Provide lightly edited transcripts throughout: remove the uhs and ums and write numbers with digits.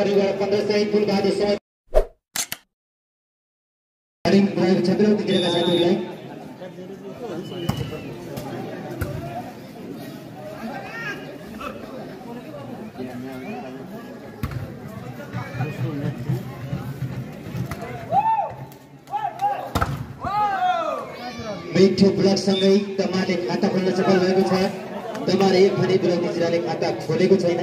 परिवार 1500 फुल बहादुर समय बलिङ भएको छ विरोधीतिरका साथीहरूलाई मिठो ब्लकसँगै दमारले खाता खोल्न सफल भएको छ। दमार एक भने विरोधी जिल्लाले खाता खोलेको छैन।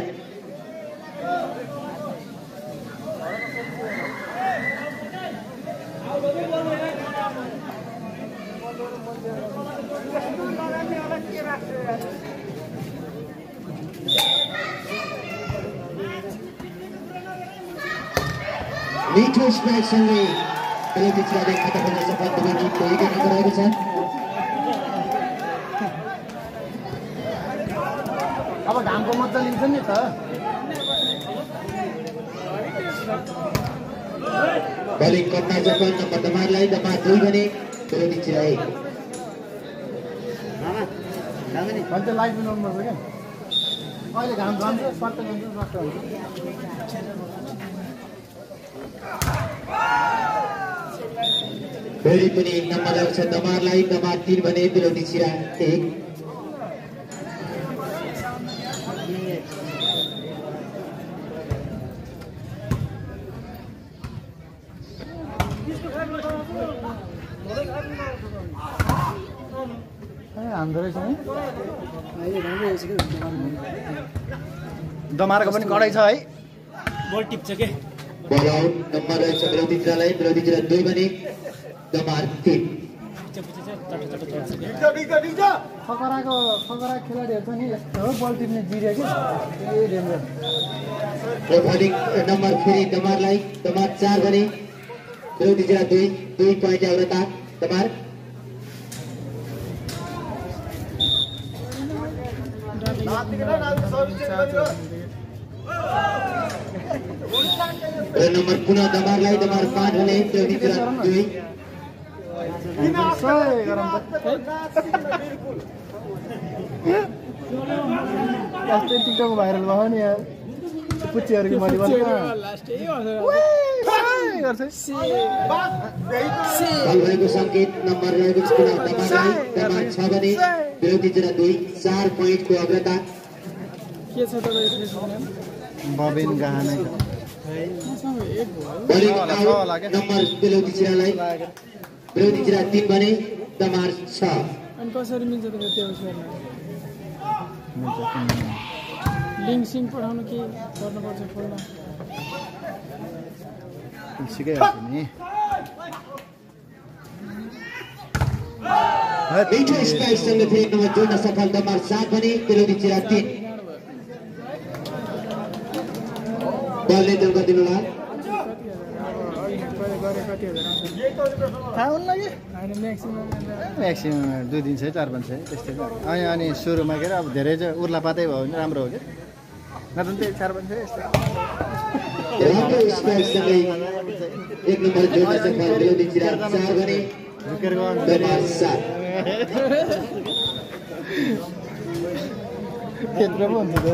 मिठो स्ट्राइकसँगै विरोधी जिल्लाले खाता खोल्न सफल भएको छ। अब घामको मजा लिन्छ नि त बलिङ कट्ना जपन नम्बर दमारलाई दमार 2 भने विरोधी जिल्ला 1 भन्छ लाइभ नम्बर छ क्या अहिले घाम जान्छ स्वाट जान्छ स्वाट हुन्छ फेरि पनि नम्बर आउँछ दमारलाई दमार 3 भने विरोधी जिल्ला 1 दमारको पनि कडाइ छ है बल टिप्छ के बल आउट नम्बर रहेछ विरोधी जिल्लालाई विरोधी जिल्ला 2 भने दमार 3 फकरा खेलाडीहरू छ नि यस्तो बल टिप्ने जिरे के बलिङ नम्बर फेरि दमारलाई दमार 4 भने विरोधी जिल्ला 2 पोइन्ट अग्रता दमार नम्बर पुनः दमारलाई दमार 5 भने विरोधी जिल्ला 2 टिकटक भाइरल भयो नि यार पुच्चीहरुको भलिबल भएको संकेत नम्बर रहेको छ दमारलाई दमार 6 भने विरोधी जिल्ला 2 4 पोइन्टको अग्रता के छ तपाईको बबिन गहना बलिङ आउट नम्बर विरोधी जिल्लालाई विरोधी जिल्ला 3 भने दमार 6 अनि कसरी मिल्छ त त्यो उसमा लिंक सिङ पठाउन के गर्नुपर्छ खोल्न सिकाइहाल्छु नि मिठो स्ट्राइकसँग फेरि नम्बर जोड्न सफल दमार 7 भने विरोधी जिल्ला 3 बलले दुर्ग दिनुला म्याक्सिमम 2 दिन 4-5 त्यस्तै अनि सुरुमा के अब धेरै चाहिँ उर्लापातै भयो भने राम्रो हो कि नत्र त्यही 4-5 यस्तै राम्रो स्ट्राइकसँगै एक नम्बर जोड्न सफल विरोधी जिल्ला 4 भने झुकेर गयो दमार 7 त्यत्रो पो हुन्छ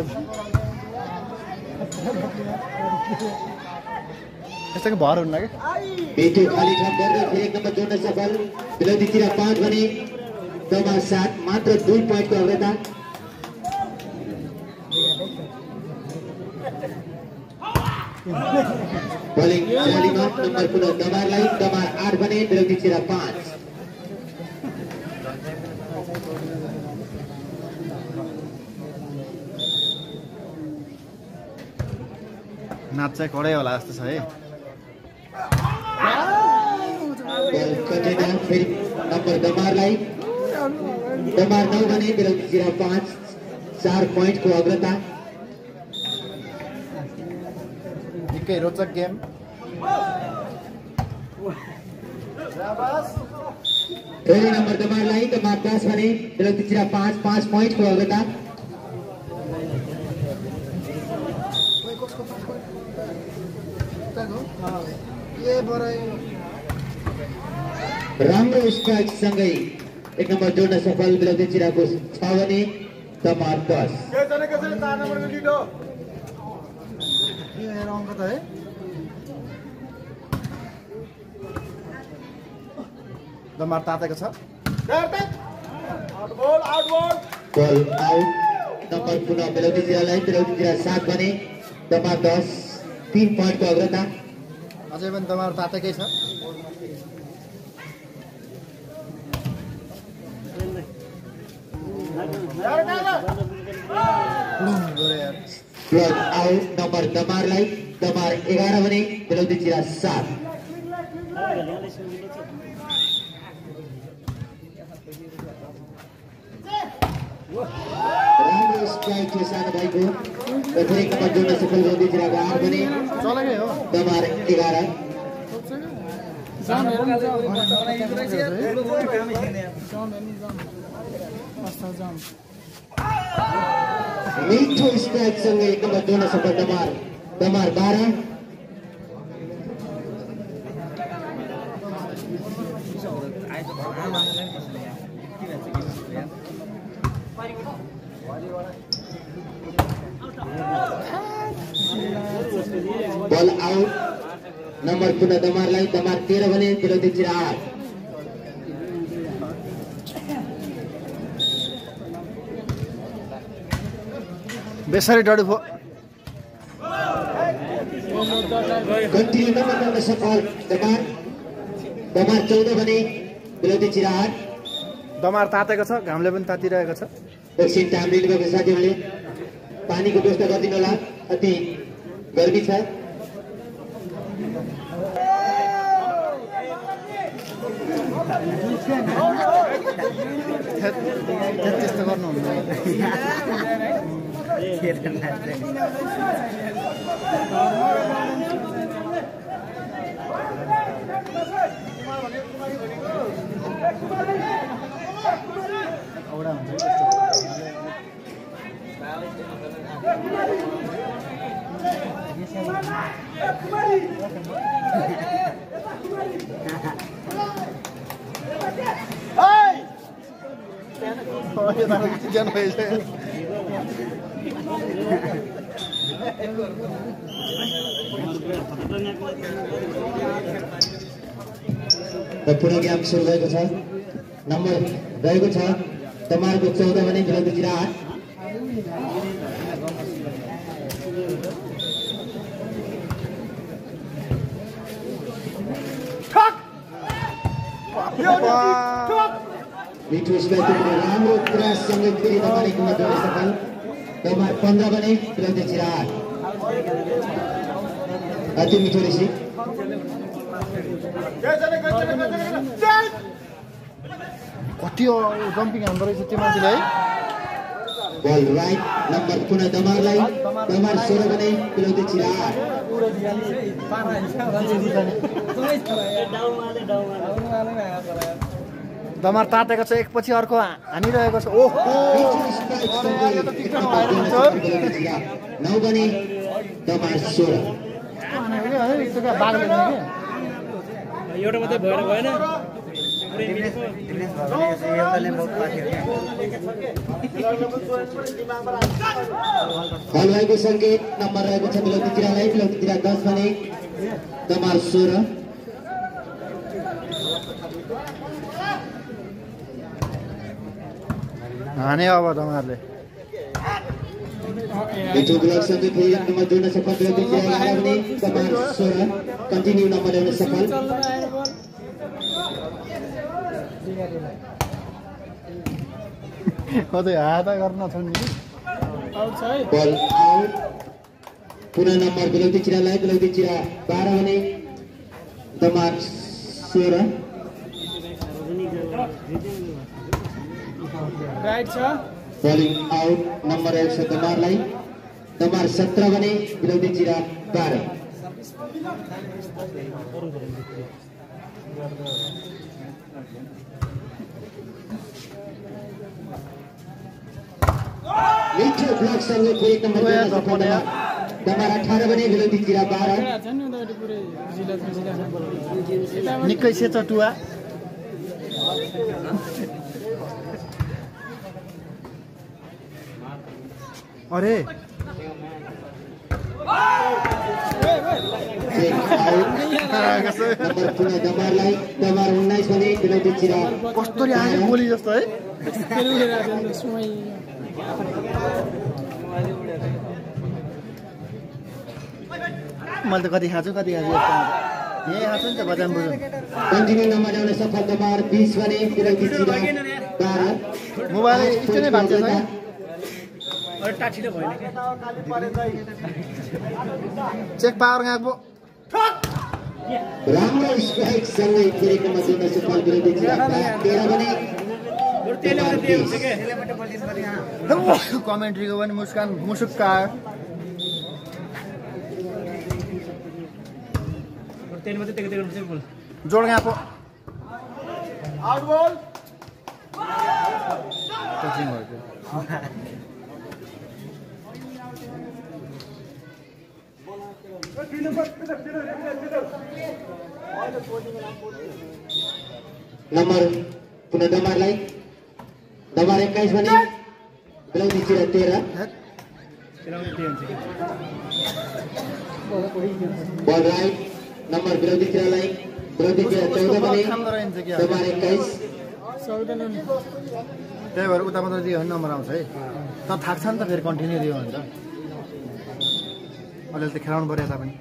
यस्तोको भर हुन्न कि बेटो खाली ठाउँ गर्दै फेरि एक नम्बर जोड्न सफल विरोधी जिल्ला 5 भने दमार 7 मात्र 2 पोइन्टको अग्रता बलिङ जालीमा नम्बर पुनः दमारलाई दमार 8 भने विरोधी जिल्ला 5 नाच चाहिँ कडै होला जस्तो छ है फेरि नम्बर दमारलाई दमार 9 भने विरोधी जिल्ला 5 4 पोइन्टको अग्रता निकै रोचक गेम फेरि नम्बर दमारलाई दमार 10 भने विरोधी जिल्ला 5 पोइन्टको अग्रता राम्रो स्ट्राइक सँगै एक नम्बर जोड्न सफल विरोधी जिल्लाको 6 भने दमार 10 मेरो अङ्क त है दमार तातेको छ बल आउट नम्बर पुनः बेलौती जिल्लालाई 7 भने दमार 10 3 पोइन्टको अग्रता अझै पनि दमार तातेकै छ ब्लड आउट नम्बर दमारलाई दमार 11 भने बेलौती जिल्ला 7 राम्रो स्ट्राइक थियो सानो भाइको फेरि नम्बर जोड्न सफल बेलौती जिल्लाको 8 भने चलेकै हो दमार 11 मिठो स्ट्राइक सँगै एक नम्बर जोड्न सफल दमार 12 बल आउट नम्बर पुनः दमारलाई दमार 13 भने बेलौती जिल्ला 8 बेसरी डढी भो कन्टिन्यू नम्बर गर्न सफल दमार 14 भने बेलौती जिल्ला 8 दमार तातेको छ घामले पनि तातिरहेको छ एकछिन टाइम लिनुभएको साथीहरूले पानीको व्यवस्था गरिदिनु होला अति गर्मी छ त्यस्तो गर्नुहुन्न औडा हुन्छ पुनः गेम सुरु भएको छ नम्बर रहेको छ दमारको 14 भने बेलौती जिल्ला 8 मिठो स्ट्राइक राम्रो प्रयास सँगै फेरि दमारको मध्यमा सफल दमार 15 भने बेलौती जिल्ला 8 अति मिठो रिसिभ कति जम्पिङ हान्दो रहेछ त्यो मान्छेले है बल राइट नम्बर पुनः दमारलाई दमार 16 भने बेलौती जिल्ला 8 दमार तातेको छ एकपछि अर्को हानिरहेको छ ओहो 9 भने दमार 16 एउटा मात्रै भएन हलवाईको सङ्केत नम्बर रहेको छ बेलौती जिल्लालाई बेलौती जिल्ला 10 भने दमार 16 हाने अब दमारले मिठो ब्लक सँगै फेरि एक नम्बर जोड्न सफल बेलौती जिल्ला 11 भने दमार 16 कन्टिन्यू नम्बर ल्याउन सफल कतै हात गर्न छ नि बल आउट पुनः नम्बर बेलौती जिल्लालाई बेलौती जिल्ला 12 भने दमार 16 राइट छ बलिङ आउट नम्बर रहेको छ दमारलाई दमार 17 भने बेलौती जिल्ला 12 मिठो ब्लक सँगै फेरि एक नम्बर जोड्न सफल दमार 18 भने बेलौती जिल्ला 12 निकै सेच टुवा अरे नम्बर पुनः दमारलाई दमार 19 भने बेलौती चिरा कस्तो आयो गोली जस्तो है फेरि उडेर आयो नि समय मैले त कति खान्छु यस्तो यही खान्छु नि त बजाम बुझ्नु कन्टिन्यू नम्बर ल्याउन सफल दमार 20 भने बेलौती चिरा 12 मोबाइल स्ट्यान्डै भान्छ है चेक पावर गएको राम्रो स्ट्राइक सँगै फेरिको मध्येमा सफल बेलौती चिरा 13 भने कमेन्ट्रीको पनि मुस्कान मुसुक्क आयो जोड गएको आउट बल टचिङ भयो नम्बर पुनः दमारलाई दमार 21 भने बेलौती चिरा 13 बल राइट नम्बर बेलौती चिरालाई बेलौती चिरा 14 भने दमार 21 त्यही भएर उता मात्र दियो भने नम्बर आउँछ है त थाक्छ नि त फेरि कन्टिन्यू दियो भने त अलिअलि त खेलाउनु पऱ्यो यता पनि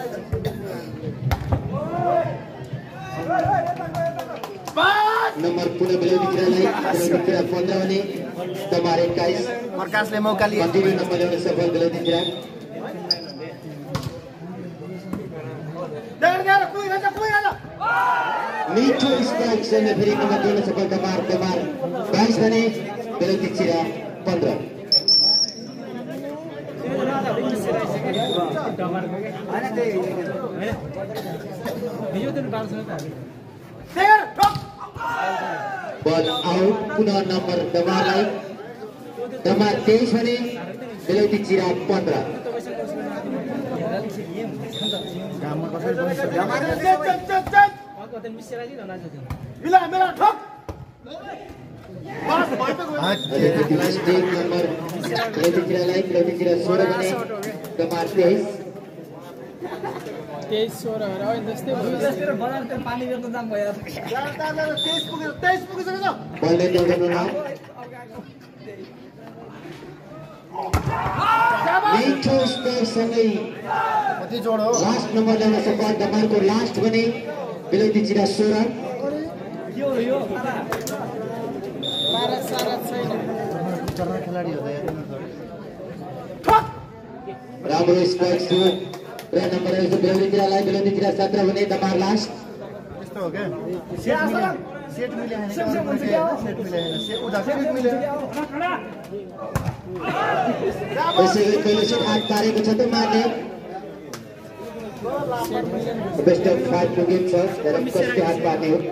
नम्बर पुनः बेलौती चिरालाई बेलौती चिरा 15 भने दमार 21 प्रकाशले मौका लिए कन्टिन्यू नम्बर ल्याउन सफल बेलौती चिरा मिठो स्ट्राइक सँगै फेरि नम्बर ल्याउन सफल दमार 22 भने बेलौती चिरा 15 बल आउट पुनः नम्बर दमारलाई दमार 23 भने बेलौती चिरा 15 नम्बर बेलौती चिरालाई बेलौती चिरा 16 भने दमार 23 16 त्यस्तै बलले ल्याउँदैन मिठो स्ट्राइक सँगै कति जोड हो लास्ट नम्बर ल्याउन सफल दमारको लास्ट भने बेलौती चिरा 16 खेलाडी हो राम्रो स्ट्राइक थियो र नम्बर बेलौती चिरालाई बेलौती चिरा 17 भने दमार लास्ट यस्तो हो क्या सेट मिल्यो त्यसै गरी पहिलो सेट हात पारेको छ दमारले बेस्ट अफ 5 को गेम छ तर कसले हात पार्ने हो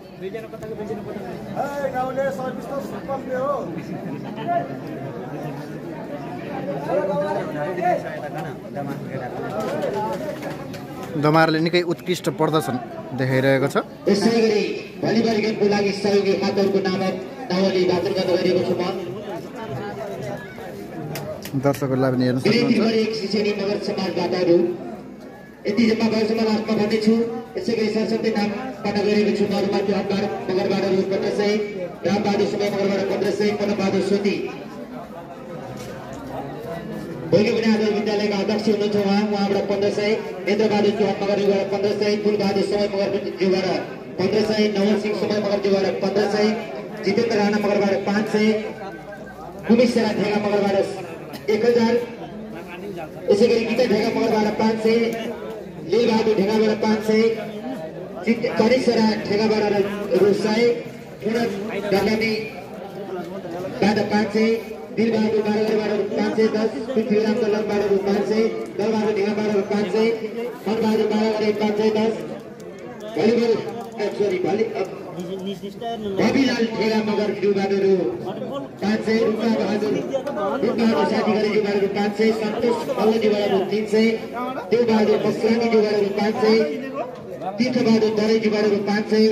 दमारले निकै उत्कृष्ट प्रदर्शन देखाइरहेको छ त्यसै गरी भलिबल गेमको लागि सहयोगी हातहरूको नामले वाचन गर्न गएको छु म दर्शकहरूलाई पनि हेर्न सक्नुहुन्छ एक सिसेनी नगर समाजबाटहरू यति जम्मा भएसम्म लास्टमा भन्दैछु यसै गरी सरस्वती नामबाट गरेको छु महरूमाथि हकबार मगरबाट रु 1500 रामबहादुर समय मगरबाट 1500 पनबहादुर सोती भोलि पनि आदर्श विद्यालयका अध्यक्ष हुनुहुन्छ उहाँबाट 1500 नेत्रबहादुर चौहान मगरज्यूबाट 1500 फुलबहादुर समय मगरज्यूबाट 1500 नवल सिंह समय मगरज्यूबाट 1500 जितेन्द्र राणा मगरबाट 500 कुमिश सेरा ढेगा मगरबाट 1000 यसै गरी गीता ढेगा मगरबाट 500 लील बहादुर ढेगाबाट 500 कनिश सेरा ढेगाबाट रु 100 पूर्ण डगामी बाट 500 दिल बहादुर बारगढबाट 510 पृथ्वीराम दलबाट 500 दलबहादुर ढेगाबाट 500 मन बहादुर बारगढ 510 भलिबल भविलाल ठेगा मगर ज्यूबाट रु 500 रुपा बहादुर साथी गरे ज्यूबाट रु 500 सन्तोष मल्लजीबाट रु 300 देव बहादुर मस्लानी ज्यूबाट रु 500 तीर्थ बहादुर दरै ज्यूबाट रु 500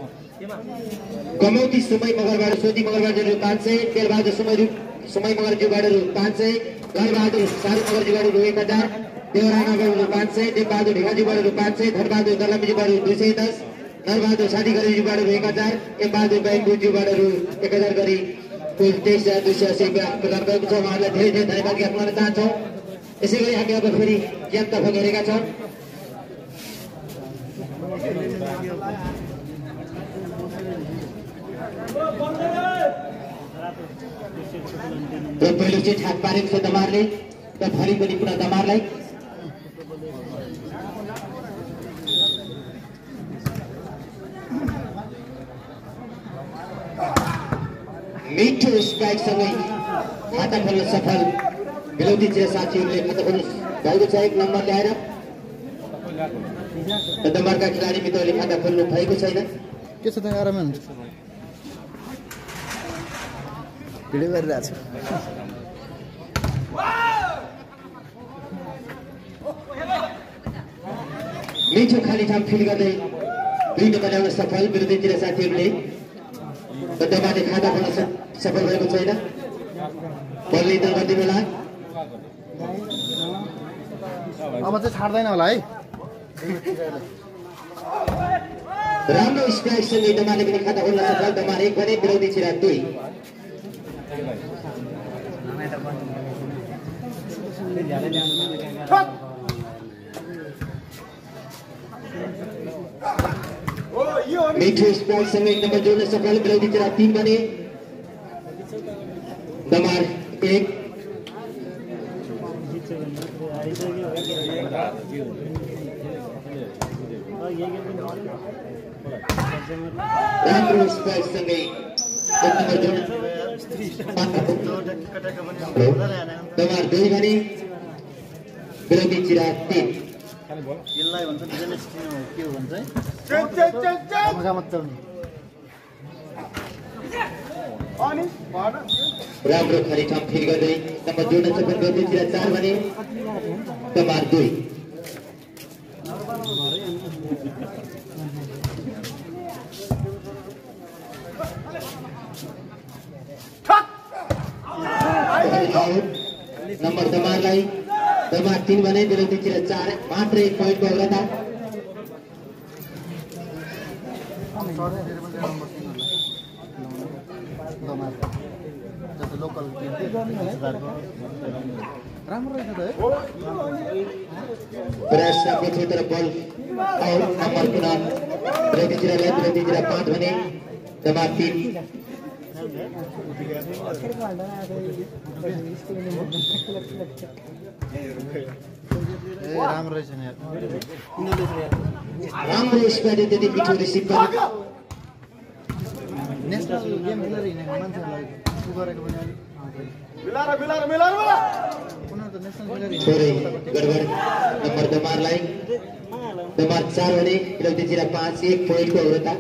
कमौती समय मगरबाट सोती मगरबाट रु 500 तेलबहादुर समय मगर ज्यूबाट रु 500 घर बहादुर शाहरुख मगर ज्यूबाट रु 1000 देवरानाको रु 500, देवबहादुर ढिकाजीबाट रु 500, धनबहादुर दलमीजीबाट रु 210, नरबहादुर साथीगरीजीबाट रु 1000, एमबहादुर बैंकुजीबाट रु 1000 गरी कुल 23280 रुपैयाँ प्रदान गरेको छ। उहाँहरूलाई धेरै धेरै धन्यवाद ज्ञापन गर्न चाहन्छौँ। यसै गरी हामी अब फेरि गेमतर्फ हेरेका छौँ। र पहिलो सेट हात पारेको छ दमारले र भरि पनि पुनः दमारलाई। मिठो स्ट्राइकसँगै खाता खोल्न सफल बेलौती चिया साथीहरूले खाता खोल्नु भएको छ। 1 नम्बर ल्याएर दमारका खेलाडी मित्रहरूले खाता खोल्नु भएको छैन। के छ त आरामै हुन्छ भिडियो गरिरहेको छु। मिठो खाली ठाउँ फिल गर्दै 2 नम्बर ल्याउन सफल विरोधी चिया साथीहरूले। दमारले खाता खोल्न सफल भएको छैन। बलले इन्टर गर्दै बेला अब चाहिँ छाड्दैन होला है। राम्रो स्ट्राइकसँगै दमारले पनि खाता खोल्न सफल। दमार 1 भने विरोधी चिया 2। मिठो स्ट्राइकसँगै 1 नम्बर जोड्न सफल विरोधी चिया 3 भने दमार 1। राम्रो स्ट्राइकसँगै 1 नम्बर जोड्न दमार 2 भने विरोधी चिया 3। यसलाई भन्छ बिजनेस के हो भन्छ राम्रो खरी ठाउँ फिल गर्दै नम्बर जोड्न सफल विरोधी चिया 4 भने दमार 2। नम्बर दमारलाई दमार 3 भने विरोधी चिया 4 मात्र 1 पोइन्टको अग्रता। लोकल राम्रो रहेछ त है। प्रयास राम्रो थियो तर बल आउट। नम्बर पुनः विरोधी चियालाई विरोधी चिया 5 भने दमार 3। राम्रो रहेछ नि राम्रो स्क्वाड त्यति मिठो रिसिभ गर्यो। नेसनल गेम खेलेर हिँडेको मान्छेहरूलाई उ गरेको पनि उनीहरू त नेसनल खेलेर थोरै गडबड। नम्बर दमारलाई दमार 4 भने विरोधी चिया 5 1 पोइन्टको अग्रता।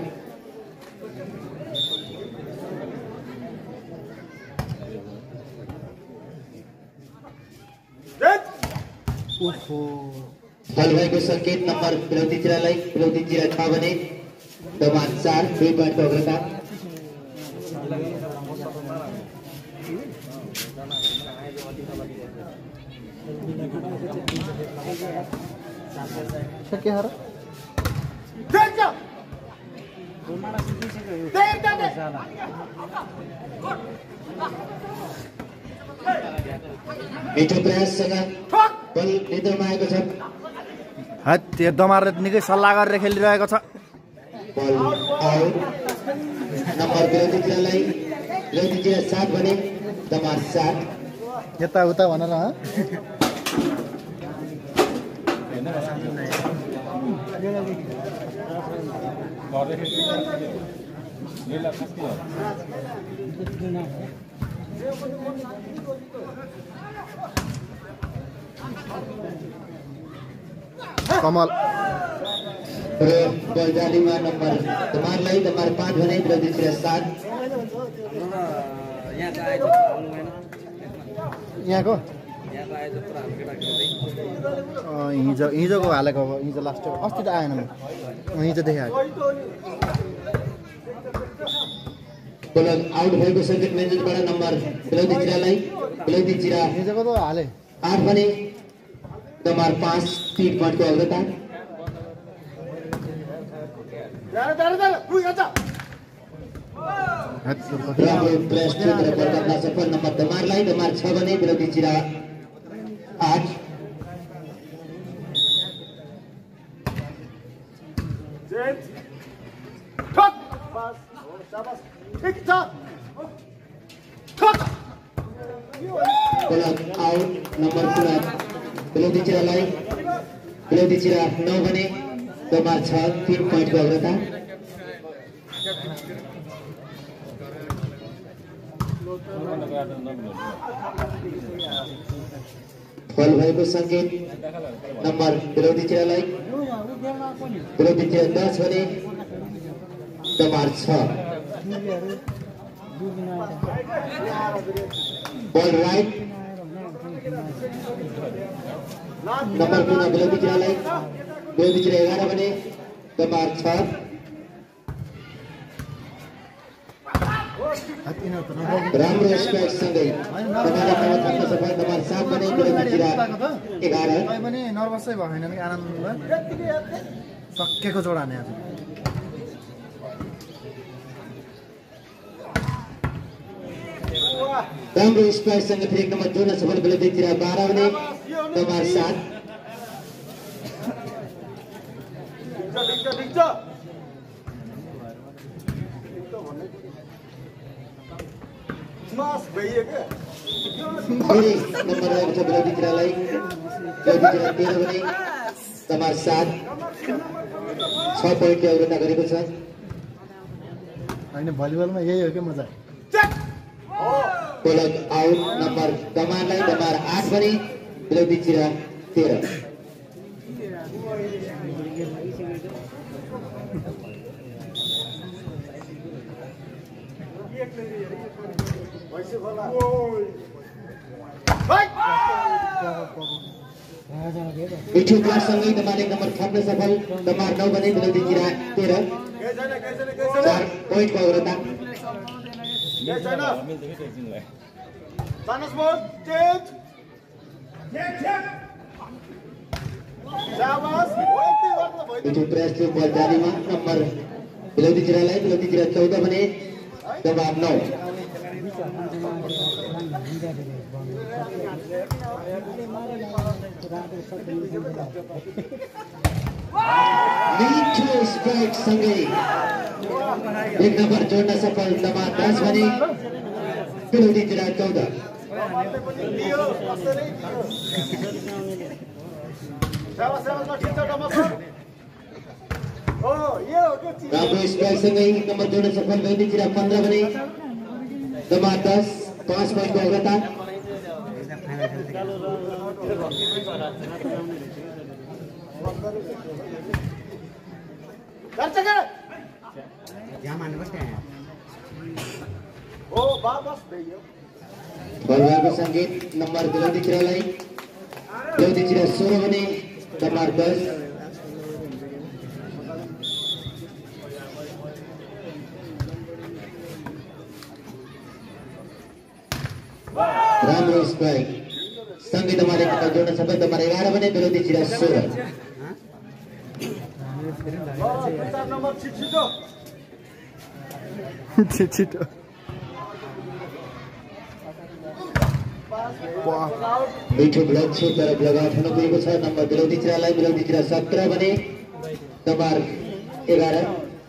फल भएको सङ्केत नम्बर विरोधी चियालाई विरोधी चिया 6 भने दमार 4 2 पोइन्टको अग्रता। के हर मिठो प्रयाससँग बल नेतृत्वमा आएको छ। त्यो दमारले निकै सल्लाह गरेर खेलिरहेको छ। बल आउट। नम्बर विरोधी चियालाई विरोधी चिया 7 भने दमार 7। यताउता भनेर कमल बल जालीमा नम्बर दमारलाई दमार 5 भने विरोधी चिया 7। यहाँको हिजोको हालेको अब हिजो लास्ट अस्ति त आएन म हिजो देखाएको। बल आउट भएको सङ्केत म्यानेजरबाट नम्बर विरोधी चियालाई विरोधी चिया हिजोको त हाले 8 भने दमार 5 3 पॉइंट को अग्रता राम्रो प्रेस क्षेत्र पर गर्न सफल नम्बर दमारलाई दमार 6 बने विरोधी चिरा 8 आउट नंबर पूरा विरोधी चिरालाई विरोधी चिरा 9 बने दमार 6 3 पॉइंट को अग्रता फल भएको संकेत नंबर विरोधी चिरालाई विरोधी चिरा 10 बने दमार 6 बॉल राइट नंबर पुनः विरोधी चिरालाई विरोधी चिरा 11 बने दमार 6 राम्रो स्ट्राइक सँगै दमारले सफल दमार 7 बने विरोधी चिरा 11 पनि नर्भसै भएन नि आनन्द सकेको जोड हाने आज राम्रो स्ट्राइक सँगै फेरि एक नम्बर जोड्न सफल विरोधी चिरा 12 बने दमार 7 फेरि नम्बर रहेको छ विरोधी चिरालाई विरोधी चिरा 13 बने दमार 7 6 पोइन्ट अग्रता गरेको छ हैन भलिबलमा यही हो के मजा बोलक आउट नंबर दमारलाई दमार 8 बने विरोधी चिरा 13 मिठो क्लास सँगै दमारले नम्बर थप्न सफल दमार 9 बने विरोधी चिरा 13 4 पोइन्ट को अग्रता मिठो प्रेस थियो बल जालीमा नम्बर विरोधी चिरालाई विरोधी चिरा 14 बने दमार 9 मिठो स्ट्राइक सँगै एक नम्बर जोड्न सफल दमार 10 बने विरोधी चिरा 14 राम्रो स्ट्राइक सँगै एक नम्बर जोड्न सफल विरोधी चिरा 15 बने दमार 10 5 पोइन्ट को अग्रता बल भएको संकेत नम्बर विरोधी चिरालाई विरोधी चिरा 16 बने दमार 10 राम्रो स्ट्राइक सँगै दमार एक नम्बर जोड्न सफल दमार 11 बने विरोधी चिरा 16 छिटो मिठो ब्लक छ तर ब्लकआउट हुन गएको छ नम्बर विरोधी चिरालाई विरोधी चिरा 17 बने दमार 11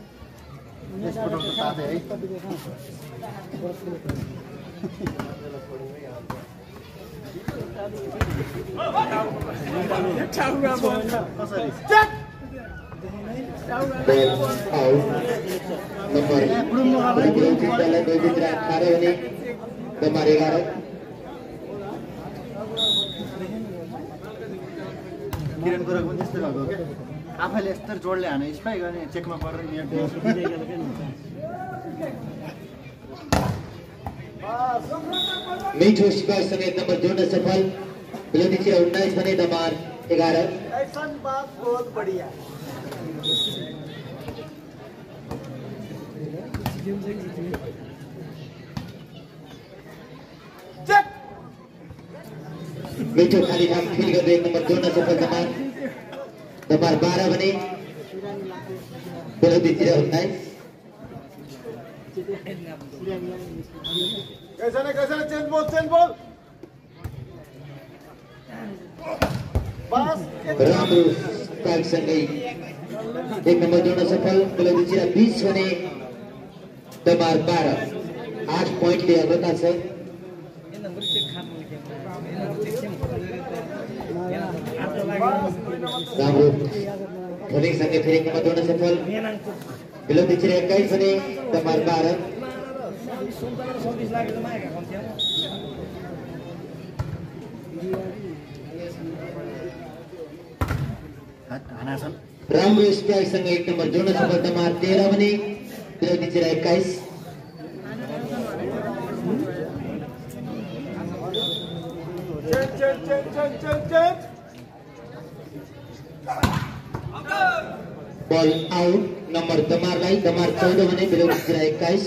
नम्बर विरोधी चिरालाई विरोधी चिरा 18 बने दमार 11 किरण कुरा पनि त्यस्तै भएको क्या आफैले यस्तो जोडले हाने स्ट्राइक गर्ने चेकमा परेर मिठो स्ट्राइक सँगै एक नम्बर जोड्न सफल विरोधी चिरा 19 बने दमार 11 बहुत बढ़िया मिठो खाली ठाम फिल गर्दै 1 नम्बर जोड्न सफल दमार 12 भने बेलौतीतिर 19 कैसा चेंज बॉल बस राम्रो स्ट्राइक सँगै 1 नम्बर जोड्न सफल बेलौतीतिर 20 भने दमार 12 8 पोइन्टले अग्रता छ राम्रो धोनी सँगै फेरि 1 नम्बर जोड्न सफल बेलौतीतिर 21 भने दमार 12 राम्रो स्ट्राइक सँगै 1 नम्बर जोड्न सफल दमार 13 भने बेलौतीतिर 21 चेंज बल आउट नम्बर दमारलाई दमार 14 भने बेलौतीतिर 21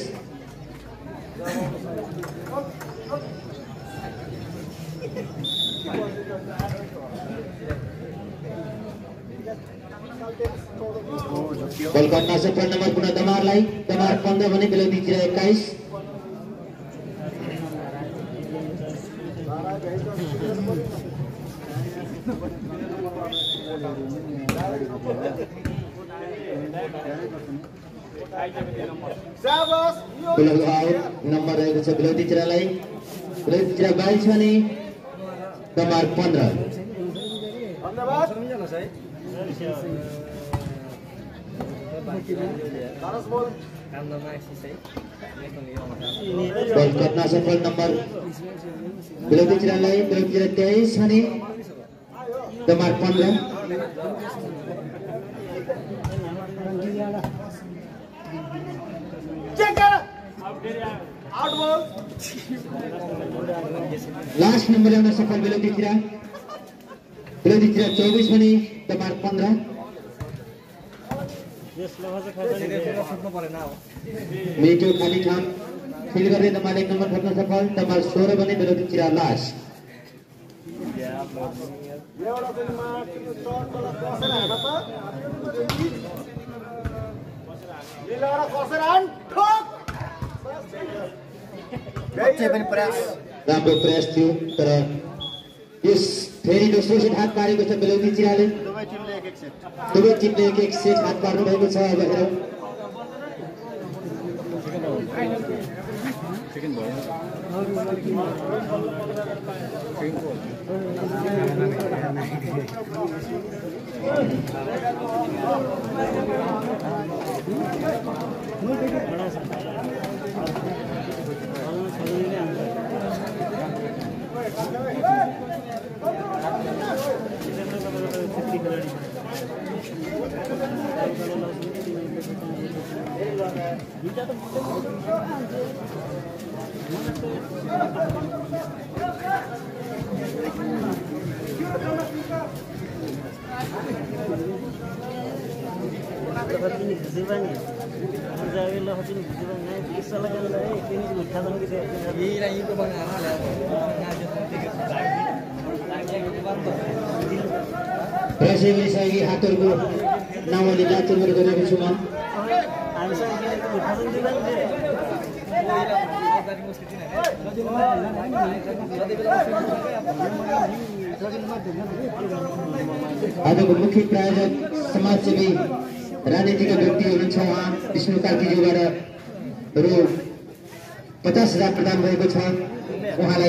बल गर्न सफल नम्बर पुनः दमारलाई दमार 15 भने बेलौतीतिर 21 शाबाश बल आउट नम्बर रहेको छ बेलौतीतिरलाई बेलौतीतिर 22 भने दमार 15 धन्यवाद सरस बोल बल गर्न सफल नम्बर बेलौतीतिरलाई बेलौतीतिर 23 भने दमार 15 चेक कर आउट बॉल लास्ट नम्बर ल्याउन सफल बेलौतीतिर 24 भने दमार 15 मिठो खाली ठाम फिल गर्दै दमार 1 नम्बर खट्न सफल दमार 16 भने बेलौतीतिर लास्ट एउटा दिनमा शॉट वाला कसेर हाना त मिलाएर कसेर हान ठोक बच्चे पनि प्रयास राम्रो प्रयास थियो तर यस फेरि दोस्रो सेट हात पारेको छ बेलौतीतिरले दुवै टिमले एक सेट दुवै टिमले एक सेट हात पार्नु भएको छ अब हेरौँ प्रयास गरिसकेकी हातहरूको नामले जाँचुर गरेको छु म आजको मुख्य प्रायोजक समाजसेवी राजनीतिका व्यक्ति हुनुहुन्छ उहाँ विष्णु कार्कीज्यूबाट रु 50,000 प्रदान भएको छ उहाँलाई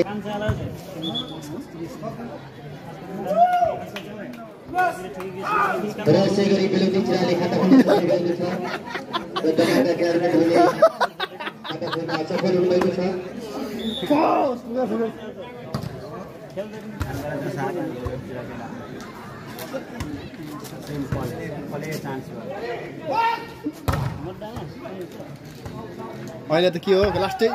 र यसै गरी बेलौतीतिरले खाता खोल्न सफल भएको छ र दमारका क्याबिनेटहरूले खाता खोल्न सफल हुनुभएको छ अहिले त के हो लास्टै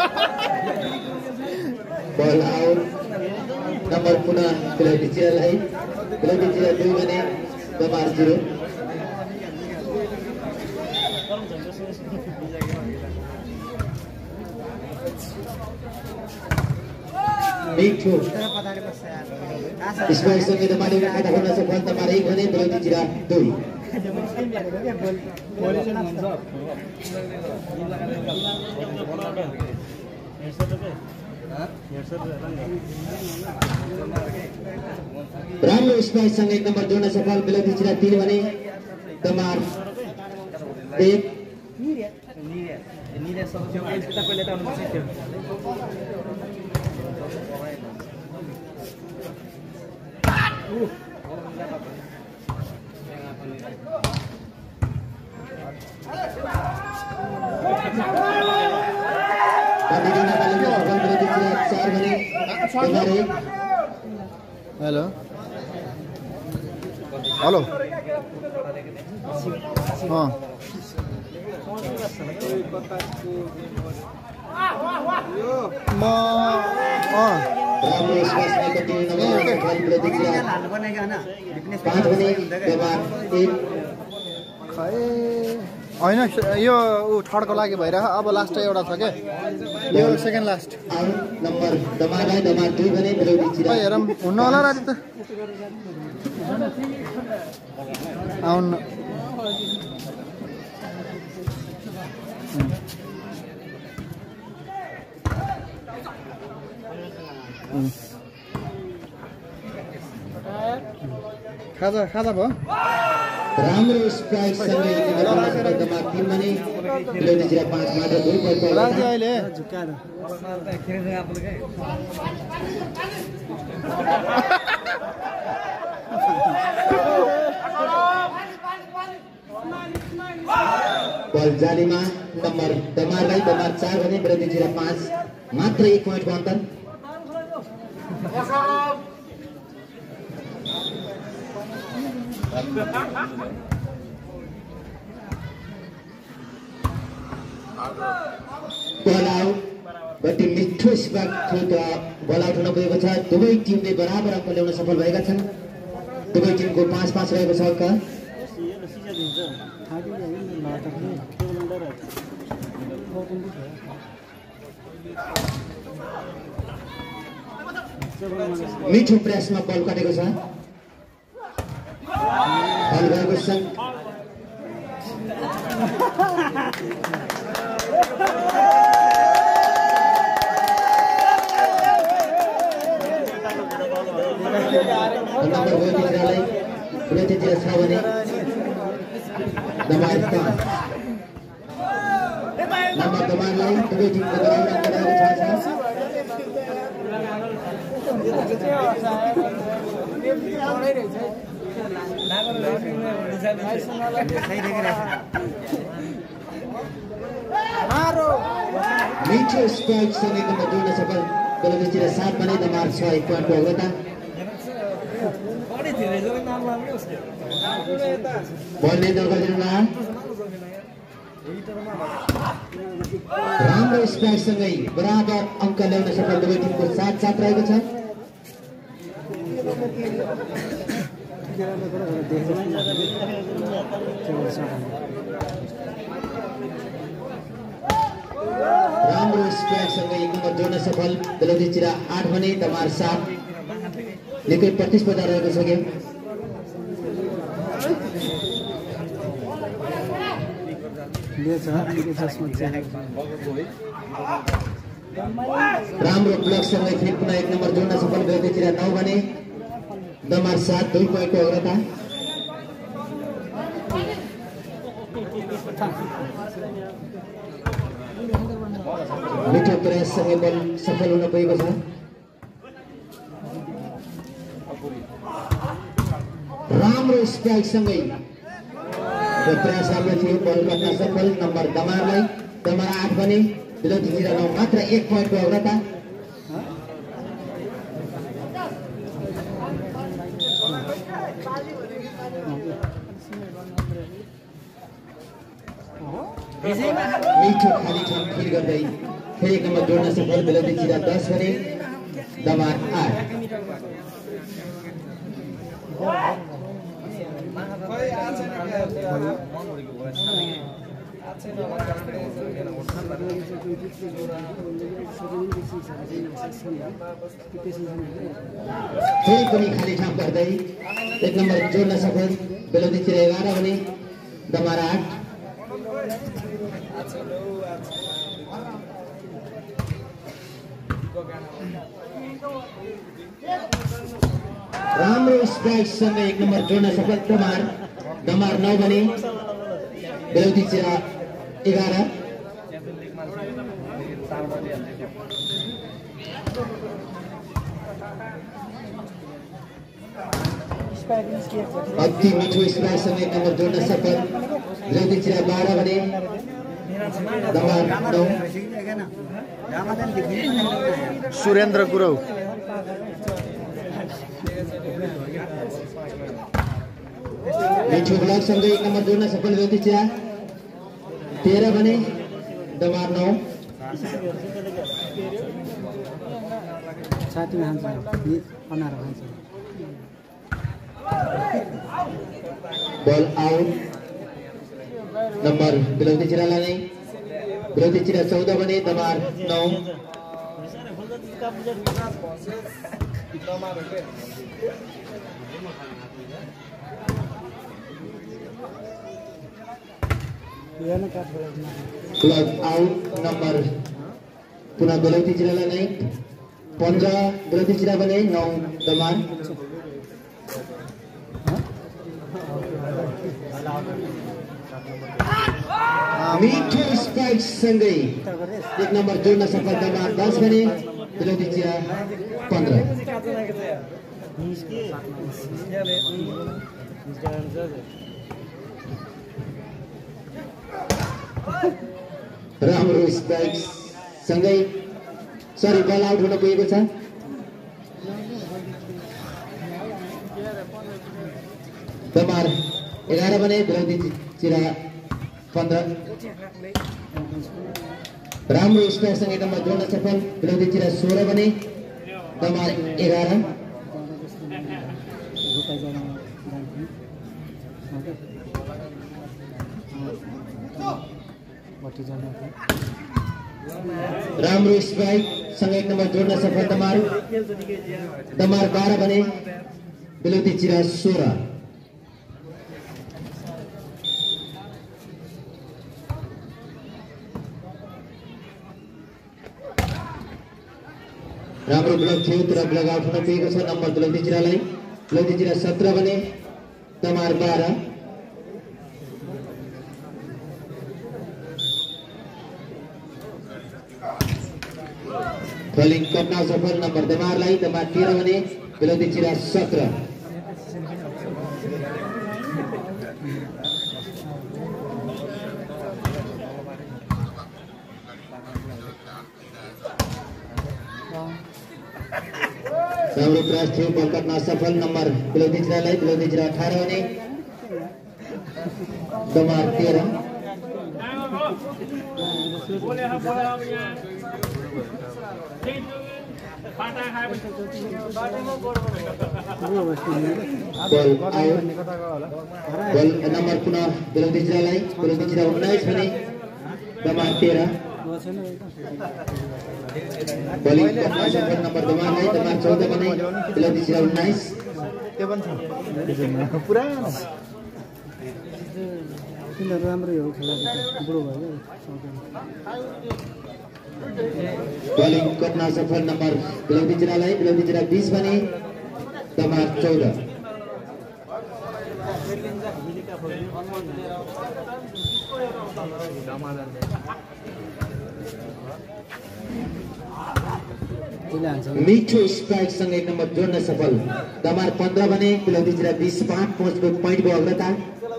बल आउट नम्बर पुनः बेलौतीतिरलाई बेलौतीतिर 2 भने दमार 0 अहिले मिठो स्पाइससँगै दमाले खाता खोल्न सफल दमार 1 भने बेलौती जिरा 2 राम्रो स्पाइससँग 1 नम्बर जोड्न सफल बेलौती जिरा 3 भने दमार 1 हेलो हेलो होइन यो ऊ ठड्को लागि भइरह अब लास्ट एउटा छ क्या यो सेकेन्ड लास्ट नम्बर दमालाई दमार 2 भने बेलौती जिरा हेरौँ हुन्न होला राति त आउन खाजा खाजा भयो राम्रो स्प्राइट सँगै दमार 3 भने बेलौती जिरा 5 मात्र 2 पॉइन्ट राति अहिले बल जालीमा नम्बर दमारलाई दमार 4 भने बेलौती जिरा 5 मात्र 1 पॉइन्टको अन्तर बल आउट बट मिठो स्पाक थियो बल आउट हुन गएको छ दुवै टिमले बराबर अङ्क ल्याउन सफल भएका छन् दुवै टिमको 5-5 रहेको छ अङ्क मिठो प्रेसमा बल काटेको छ बल गएको छ नम्बर 2 जिल्लालाई बेलौती जिरा 6 भने दमार 5 नम्बर दमारलाई दुवै टिमको बराबर अङ्क रहेको छ मिठो स्पाइक सँगै नम्बर 2 न सफल बेलौती जिरा 7 भने दमार 6 1 पॉइन्टको अग्रता बल नियन्त्रण गरिदिनुमा राम्रो स्पाइक सँगै बराबर अङ्क ल्याउन सफल दुवै टिमको 7-7 रहेको छ राम्रो स्पाइक सँगै 1 नम्बर जोड्न सफल बेलौती जिरा 8 भने दमार 7 निकै प्रतिस्पर्धा रहेको छ गेम राम्रो ब्लक सँगै फेरि पुनः 1 नम्बर जोड्न सफल बेलौती जिरा 9 भने दमार 7 2 पॉइन्टको अग्रता मिठो प्रयास सँगै बल सफल हुन गएको छ राम्रो स्ट्राइक सँगै प्रयास राम्रो थियो बल गर्न सफल नम्बर दमारलाई दमार 8 भने बेलौती जिरा 9 मात्र 1 पॉइन्टको अग्रता मिठो खाली ठाउँ फिल गर्दै फेरि 1 नम्बर जोड्न सफल बेलौती जिरा 10 भने दमार 8 राम्रो फेरि पनि खाली ठाउँ गर्दै 1 नम्बर जोड्न सफल बेलौती चिरा 11 भने दमार 8 राम्रो स्ट्राइक सँगै 1 नम्बर जोड्न सफल दमार 9 भने बेलौती चिरा 11 अति मिठो स्ट्राइक सँगै 1 नम्बर जोड्न सफल बेलौती चिरा 12 भने दमार 9 सुरेन्द्र गुरौ मिठो ब्लक सँगै 1 नम्बर जोड्न सफल बेलौती चिरा 13 भने दमार 9 साथीमा हान्छ अनार हान्छ बॉल आउट नंबर बेलौती चिरालाई नै बेलौती चिरा 14 भने दमार 9 क्लब आउट नंबर पुनः बेलौती चिरालाई नै 15 बेलौती चिरा भने 9 दमार मिठो स्ट्राइक सँगै 1 नम्बर जोड्न सफल दमार 10 भने बेलौती चिरा 15 राम्रो स्ट्राइक सँगै सरी बल आउट हुन पुगेको छ दमार 11 भने बेलौती चिरा 15 राम्रो स्ट्राइक सँगै नम्बर जोड्न सफल बेलौती चिरा 16 भने दमार 11 राम्रो स्ट्राइक सँगै 1 नम्बर जोड्न सफल दमार 12 भने बेलौती चिरा 16 राम्रो ब्लक थियो तर ब्लक आउट हुन पुगेको छ नम्बर बेलौती चिरालाई बेलौती चिरा 17 भने दमार 12 बॉलिंग करना सफल नंबर दमारलाई दमार 13 भने बेलौती चिरा 17 राम्रो प्रयास थियो बल गर्न सफल नम्बर बेलौती चिरालाई बेलौती चिरा 18 भने दमार 13 बल नम्बर पुनः बेलौती चिरालाई बेलौती चिरा 19 भने दमार 13 बॉलिंग करना सफल नंबर दमारलाई दमार 14 भने बेलौती चिरा 19 त्यो पनि छ पुरानो राम्रो हो खेला बुढो भयो बॉलिंग करना सफल नंबर बेलौती चिरालाई बेलौती चिरा 20 भने दमार 14 मिठो स्ट्राइक सँगै 1 नम्बर जोड्न सफल दमार 15 भने बेलौती चिरा 20 5 पोइन्टको अग्रता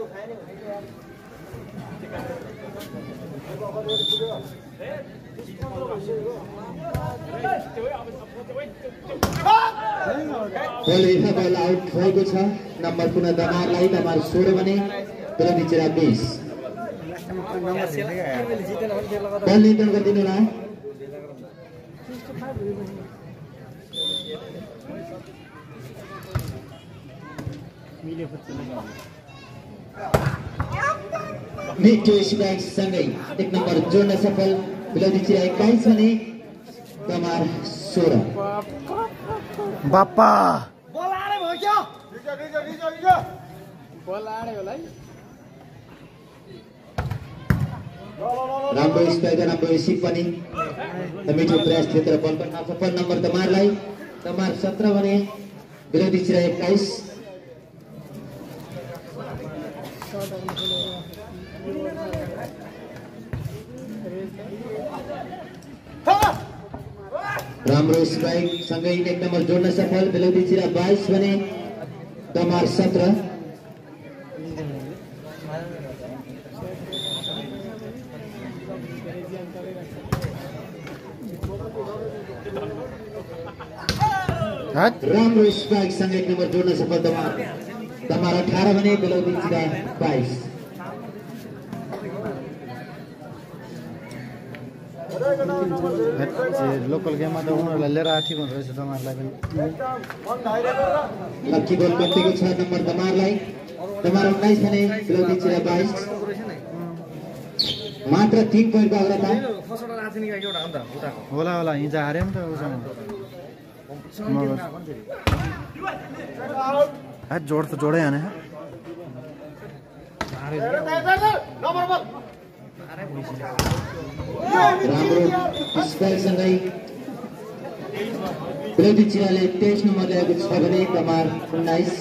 बल आउट भएको छ नम्बर पुनः दमारलाई दमार 16 भने बेलौती चिरा 20 बल नियन्त्रण गरिदिनु होला मिठो स्ट्राइक सँगै 1 नम्बर जोड्न सफल बेलौती चिरा 21 भने तमार 16 बाप्पा बोलाएर भयो क्या रिजा बोलाएर होला है राम्रो स्ट्राइकर राम्रो रिसिभ पनि मिठो प्रयास थियो तर बल पनि सफल नम्बर तमारलाई तमार 17 भने विरोधी चिरा 21 राम्रो स्ट्राइक सँगै 1 नम्बर जोड्न सफल विरोधी चिरा 22 भने तमार 17 राम्रो स्ट्राइक सँगै 1 नम्बर जोड्न सफल तमार 18 भने विरोधी चिरा 22 लोकल गेममा त उनीहरूलाई लिएर आएको ठिक हुँदो रहेछ तमारलाई पनि लक्की बल कतिको 6 नम्बर तमारलाई तमार 19 भने विरोधी चिरा 22 मात्र 3 पोइन्टको अग्रता होला होला हिजो हार्यो नि त उसँग जोड त जोडै हाने राम्रो स्ट्राइक सँगै विरोधी चिराले 23 नम्बर ल्याएको छ भने तमार 19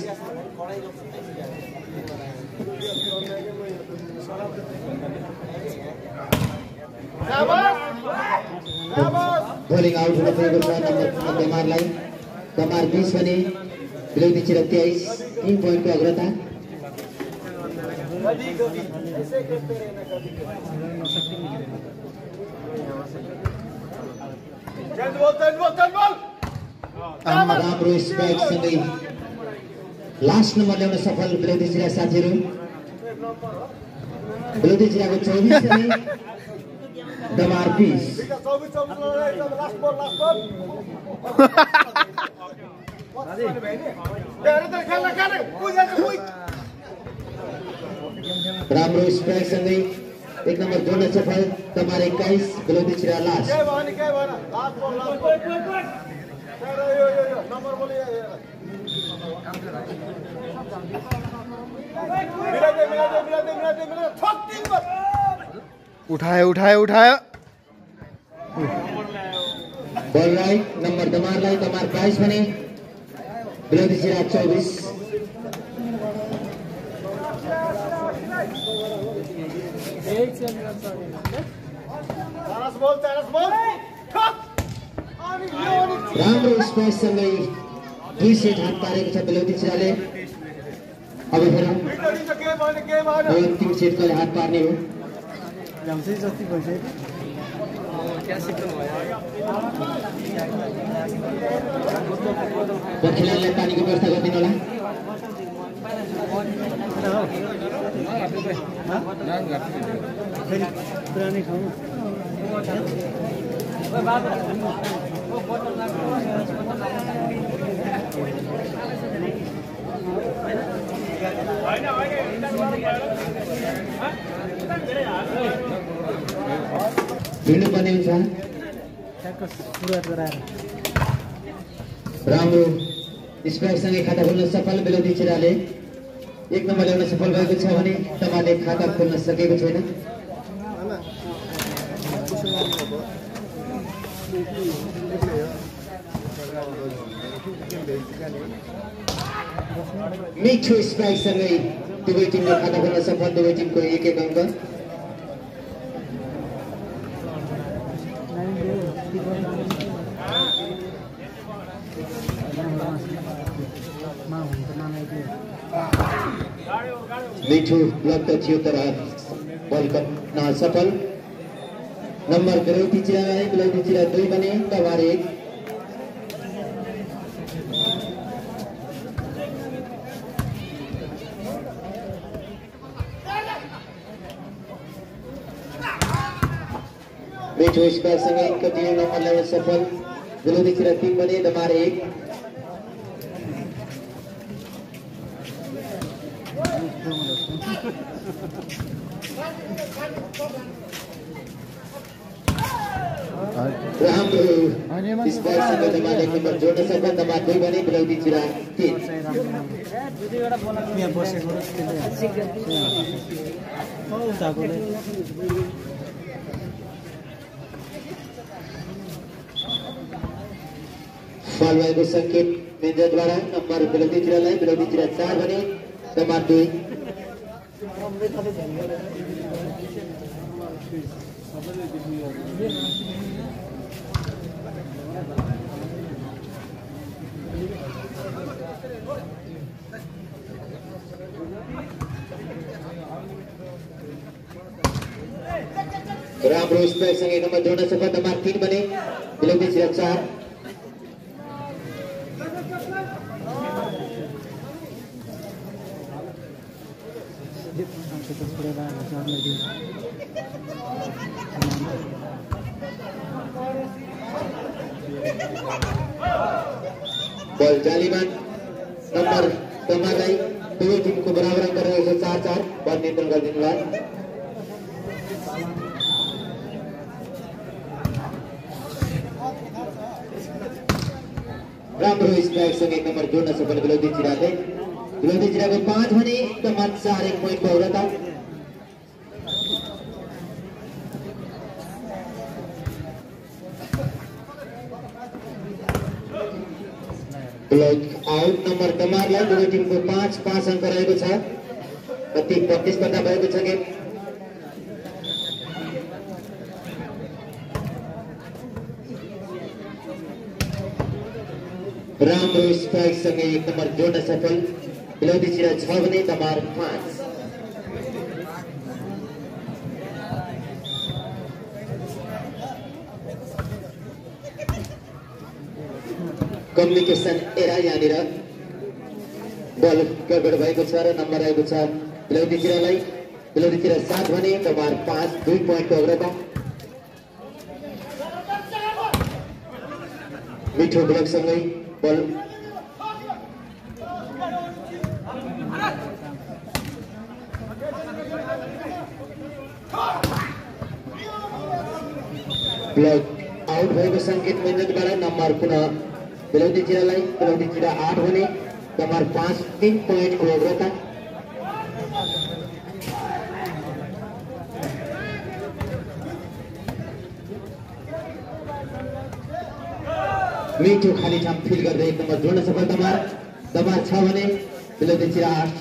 बोलिङ आउट हुन पुगेको छ नम्बर तमारलाई तमार 20 भने विरोधी चिरा 23 3 पोइन्टको अग्रता राम्रो स्ट्राइक सँगै लास्ट नम्बर ल्याउन सफल विरोधी चिरा साथीहरू विरोधी चिराको 24 भने तमार 20 राम्रो स्ट्राइक सँगै 1 नम्बर जोड्न सफल तमार 21 विरोधी चिरा लास्ट उठायो बल राइट नम्बर तमारलाई तमार 22 भने विरोधी चिरा 24 राम्रो स्पेस सँगै 2 सेट हात पारेको छ विरोधी चिराले अब फेरि 3 सेटको हात पार्ने हो खेलाडीलाई पानीको व्यवस्था गरिदिनु होला भिड्नुपर्ने हुन्छ राम्रो स्पाइकसँगै खाता खोल्न सफल विरोधी चिराले 1 नम्बर ल्याउन सफल भएको छ भने तमारले खाता खोल्न सकेको छैन मिठो स्पाइकसँगै दुवै टिमले खाता खोल्न सफल दुवै टिमको 1-1 अङ्क मिठो ब्लक त थियो तर बल गर्न सफल नम्बर विरोधी चिरालाई विरोधी चिरा 2 भने तमार 1 मिठो स्पाइकसँगै कतिले नम्बर ल्याउन सफल विरोधी चिरा 3 भने तमार 1 Go! राम्रो स्पाइसको दबाले नम्बर जोड्न सक्दा दबा 2 भने बेलौदी चिरा 3 यहाँ बसेको फल भएको संकेत मेन्जरद्वारा नम्बर बेलौदी चिरालाई बेलौदी चिरा 4 भने दबा 2 राम्रो स्पेससँग एक नम्बर जोड्न सक्दा दबा 3 भने बेलौदी चिरा 4 बल जालीमा नम्बर तमालाई दुवै टिमको बराबर अङ्क रहेको 4-4 बल नियन्त्रण गरिदिनुभयो राम्रो स्ट्राइकसँग एक नम्बर जोड्न सफल बेलौदी चिराले बेलौदी चिराको 5 भने तमाम 4 1 पोइन्टको अग्रता ब्लक आउट नम्बर तमारलाई दुवै टिमको 5-5 अङ्क रहेको छ कति प्रतिस्पर्धा भएको छ गेम राम्रो स्ट्राइकसँग एक नम्बर जोड्न सफल बेलौदी चिरा 6 भने तमार 5 कम्युनिकेसन एरा यहाँनिर बल गडबड भएको छ र नम्बर आएको छ बेलौदी चिरालाई बेलौदी चिरा 7 भने तमार 5 2 पोइन्टको अग्रता मिठो ब्लकसँगै बल ब्लक आउट भएको संकेत मेन्जरद्वारा नम्बर पुनः बेलौदी चिरालाई बेलौदी चिरा 8 भने तमार 5 3 पोइन्टको अग्रता मिठो खाली ठाम फिल गर्दै एक नम्बर जोड्न सफल तमार 6 भने बेलौदी चिरा 8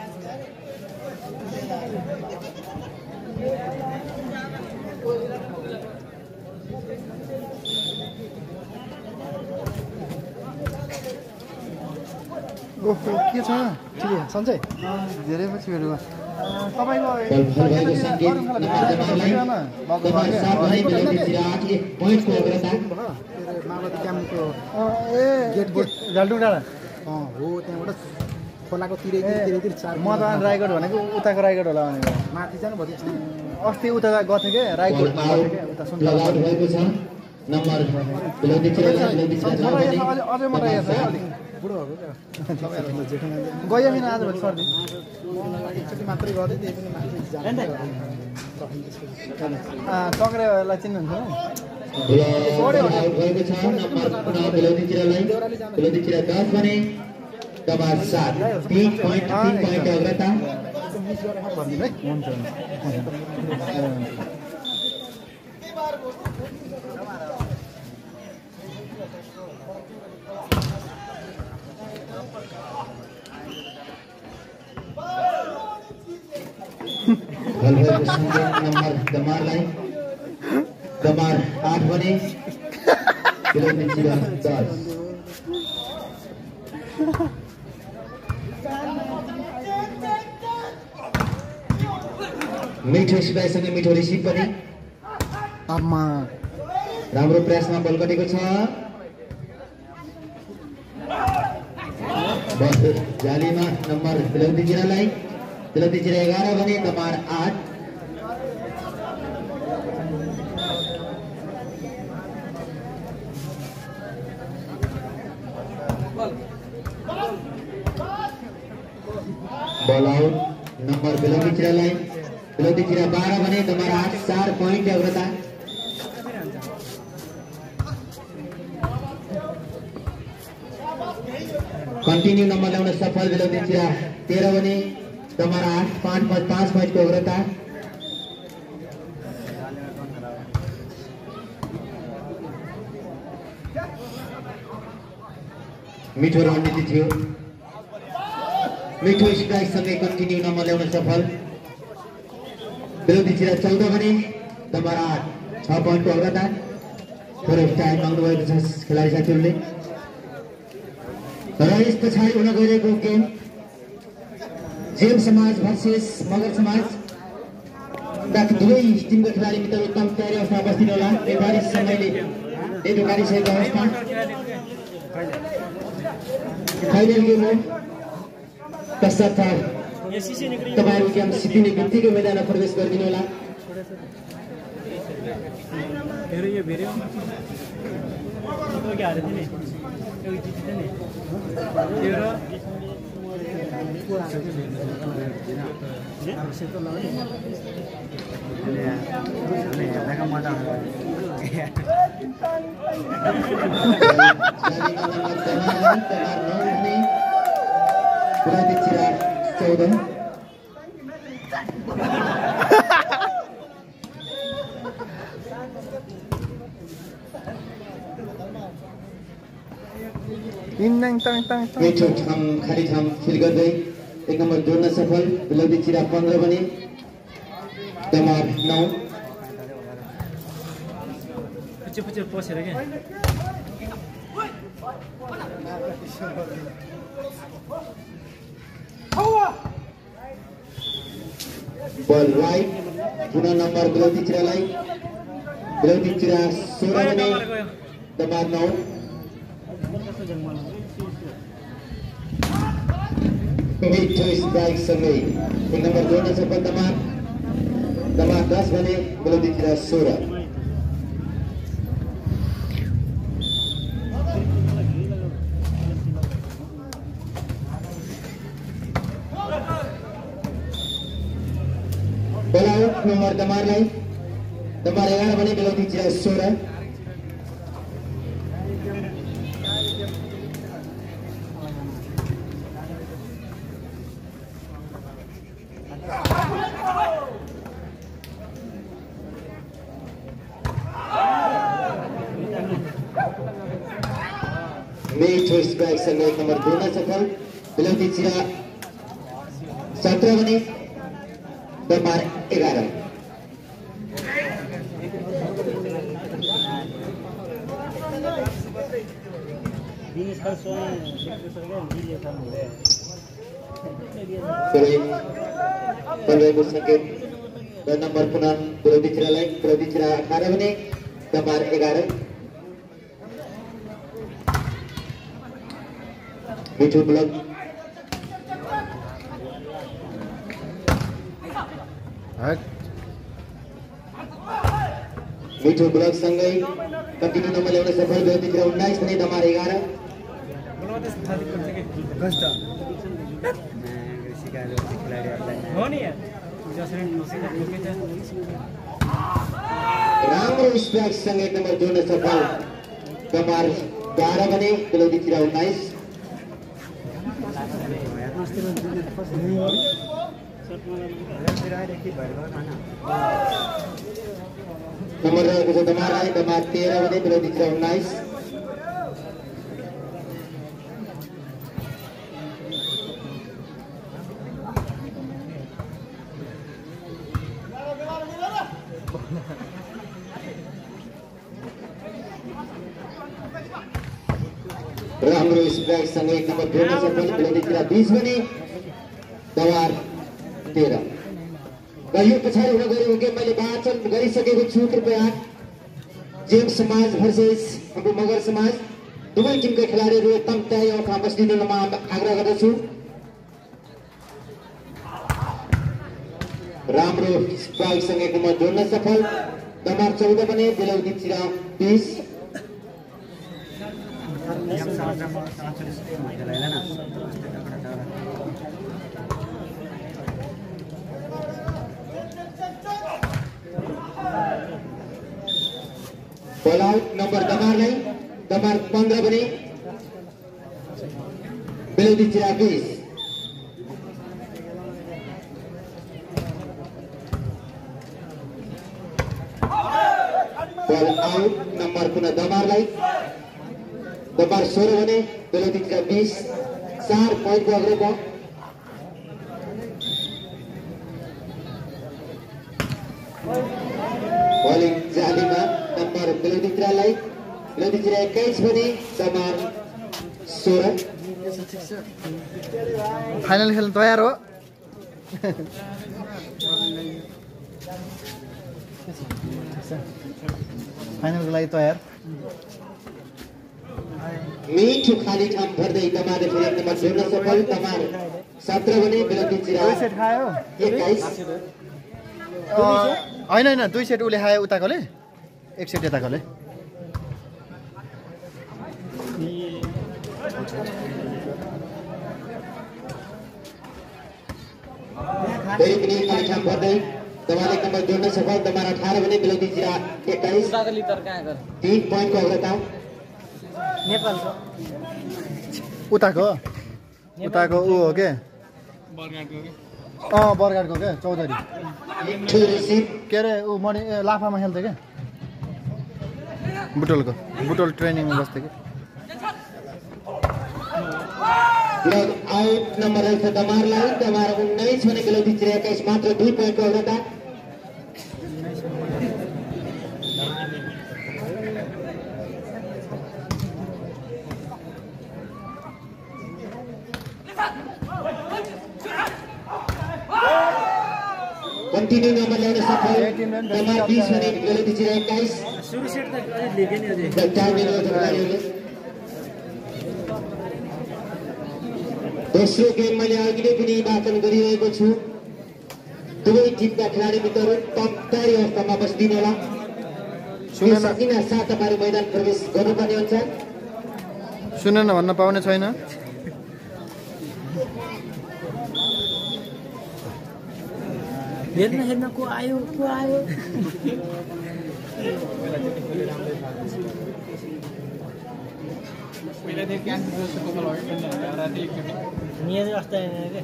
ओहो के छ ठिकै सन्चै धेरै पछि भेटेको तपाईको भएको संकेत नम्बर तमारलाई तमार 7 भने बेलौदी चिरा 8 1 पोइन्टको अग्रता माओवादी क्याम्पको गेट जाल्टु डाँडा हो त्यहाँबाट खोलाको तिरै 4 म त रायगढ भनेको उताको रायगढ होला भनेको माथि जानु भयो अस्ति उता गएको थिएँ क्या रायगढ उता सुन्नु आउट भएको छ नम्बर बेलौदी चिरालाई बेलौदी चिरा 9 भने अझै म रहेको छ अलिक बुढो भएको क्या गयो मिन आज भोलि सर्दी एकचोटि मात्रै गर्दै त्यही पनि माथि जानु टक्रेलाई चिन्नुहुन्छ आउट भएको छ नम्बर पुनः बेलौदी चिरालाई बेलौदी चिरा 10 भने तमार 7 3 पोइन्ट अग्रता नम्बर तमारलाई तमार 8 भने बेलौदी चिरा 10 मिठो स्पाइससँग मिठो रिसिभ पनि आम्मा राम्रो प्रेसमा बल कटेको छ बल जालीमा नम्बर बेलौदी चिरालाई बेलौदी चिरा 11 भने Tamar 8 ball out number Belaudi चिरालाई बेलौदी चिरा 12 भने तमार 8 4 पोइन्ट अग्रता कन्टिन्यू नम्बर ल्याउन सफल बेलौती चिरा 13 भने दमार 8 5 पोइन्टको अग्रता मिठो रणनीति थियो मिठो स्ट्राइक सँगै कन्टिन्यू नम्बर ल्याउन सफल बेलौती चिरा 14 भने दमार 8 6 पोइन्टको अग्रता थोरै टाइम माग्नु भएको छ खेलाडी साथीहरूले र यस पछाडि हुन गइरहेको गेम जेम समाज भर्सेस मगर समाज दुवै टिमका खेलाडी मित्र उत्तम तयारी अवस्था अवस्थित होला निर्धारित समयले नेटो गाडिसकेको अवस्था फाइनल गेम हो तसर्थ तपाईँहरू गेम सिद्धिने बित्तिकै मैदानमा प्रवेश गरिदिनु होला खाली ठाउँ फिल गर्दै 1 नम्बर जोड्न सफल बेलौती चिरा 15 भने दमार 9 पसेर क्या बल राइट पुनः नम्बर बेलौती चिरालाई बेलौती चिरा 16 भने दमार 9 मिठो स्ट्राइक सँगै 1 नम्बर जोड्न सफल दमार 10 भने बेलौती चिरा 16 बल आउट नम्बर दमार 11 भने बेलौती चिरा 16 मिठो स्ट्राइक सँगै 1 नम्बर जोड्न सफल बेलौती चिरा 17 भने दमार 11 को संकेत नम्बर पुनः बेलौती चिरालाई बेलौती चिरा 18 भने दमार 11 मिठो ब्लक मिठो ब्लक सँगै कन्टिन्यू नम्बर ल्याउन सफल बेलौती चिरा 19 भने दमार 11 राम्रो स्ट्राइक सँगै 1 नम्बर जोड्न सफल दमार 12 भने बेलौती चिरा 19 नम्बर रहेको छ दमारलाई दमार 13 भने बेलौती चिरा 19 राम्रो स्ट्राइक सँगै 1 नम्बर जोड्न सफल बेलौती चिरा 20 भने दमार 13 र यो पछाडि हुन गएको गेम मैले वाचन गरिसकेको छु कृपया जेम समाज भर्सेस हाम्रो मगर समाज दुवै टिमका खेलाडीहरू एकदम तयारी अवस्थामा बस्दिनुमा आग्रह गर्दछु राम्रो स्ट्राइक सँगै 1 नम्बर जोड्न सफल दमार 14 भने बेलौती चिरा 20 बल आउट नम्बर दमारलाई दमार 15 भने Beloudi Chiragis. Ball out, nomor पुनः दमारलाई दमार 16 भने Beloudi Chiragis 4 point को अग्लो बल bowling जालीमा नम्बर Beloudi Chiragलाई Beloudi Chirag 21 भने दमार 16 फाइनल खेल्न तयार हो फाइनलको लागि तयार मिठो खाली ठाम भर्दै दमारले फेरि एक नम्बर जोड्न सफल दमार 17 भने Beloudi Chirag दुई सेट खायो 21 होइन होइन दुई सेट उसले खायो उताकोले एक सेट यताकोले फेरि पनि खाली ठाम भर्दै दमारले एक नम्बर जोड्न सफल दमार 18 भने Beloudi Chirag 21 3 point को अग्रता उताको उताको ऊ हो के बरगाडको क्या चौधरी to receive के अरे ऊ मणि लाफामा खेल्थ्यो क्या बुटोल ट्रेनिङमा बस्थ्यो कि log out नम्बर रहेछ दमारलाई दमार 19 भने Beloudi Chirag 21 मात्र 2 point को अग्रता कंटिन्यू नंबर ल्याउन सफल दमार 20 भने Beloudi Chirag 21 सुरु सेट त अलि लेखे नि अझै दोस्रो गेम मैले अघि नै पनि वाचन गरिरहेको छु दुवै टिमका खेलाडी मित्रहरू टप तयारी अवस्थामा बस्दिनु होला सकिना साथ तपाईहरु मैदान प्रवेश गर्नुपर्ने हुन्छ सुनेन भन्न पाउने छैन हेर्न को आयो नियत अस्ता के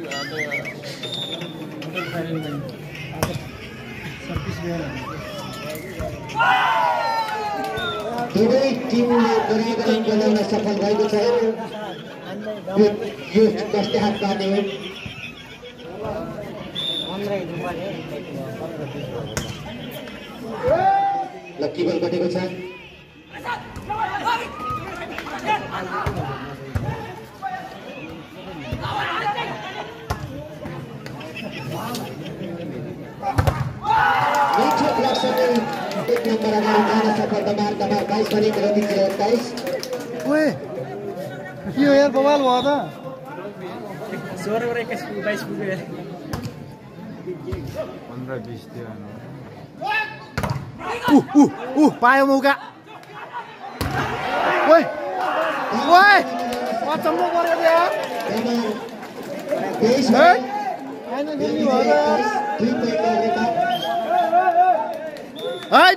दुवै टिमले बराबर अङ्क ल्याउन सफल भएको छ यो कस्तै हात पार्ने हो लक्की बल कटेको छ मिठो ब्लकसँगै एक नम्बर अगाडि जान सफल दमार 22 भने Beloudi Chirag 27 ओए यो यार बवाल भयो त 16 बाट 21 22 पुग्यो 15-20 थियो पायो मौका ओए अचम्म गऱ्यो त यार दमार 23 फाइनल खेल्ने भयो त 2 point को अग्रता हाइट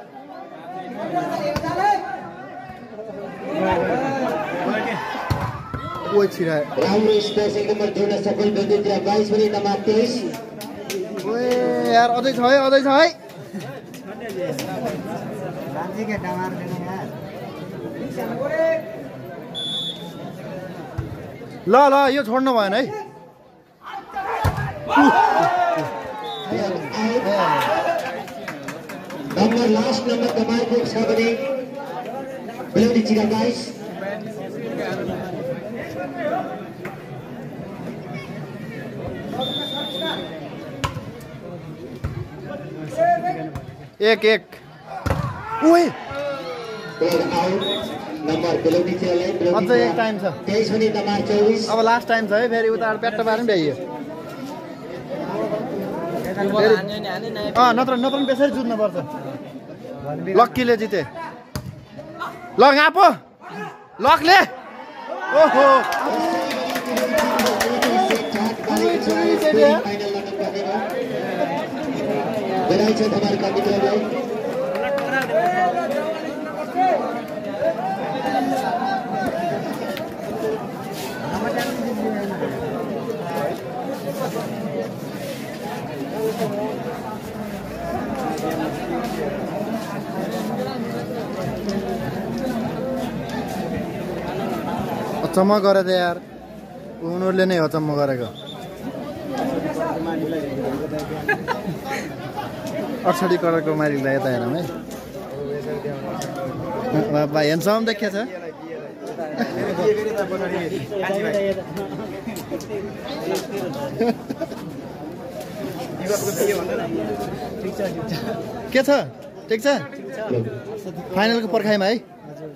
ओए छिरा राम्रो स्पेस एक नम्बर जोड्न सफल Beloudi Chirag 22 भने दमार 23 ओए यार अझै छ है ल यो छोड्नु भएन है नम्बर लास्ट नम्बर दमारको छ भने Beloudi Chirag 22 एक ओए आउट नम्बर Beloudi Chirag अझै एक टाइम छ 23 भने दमार 24 अब लास्ट टाइम छ है फेरि उता प्याट्ट पार्नु भ्याइयो नत्र त्यसरी जुत्नु पर्छ लक्कीले जिते ल गापो लकले ओहो बधाई छ दमारका मित्रहरूलाई अचम्म गरे त यार उनीहरूले नै अचम्म गरेको 68 करोडको मालिकलाई यता हेरौँ है बाबा हेन्सम देखिया छ के छ ठिक छ फाइनलको पर्खाइमा है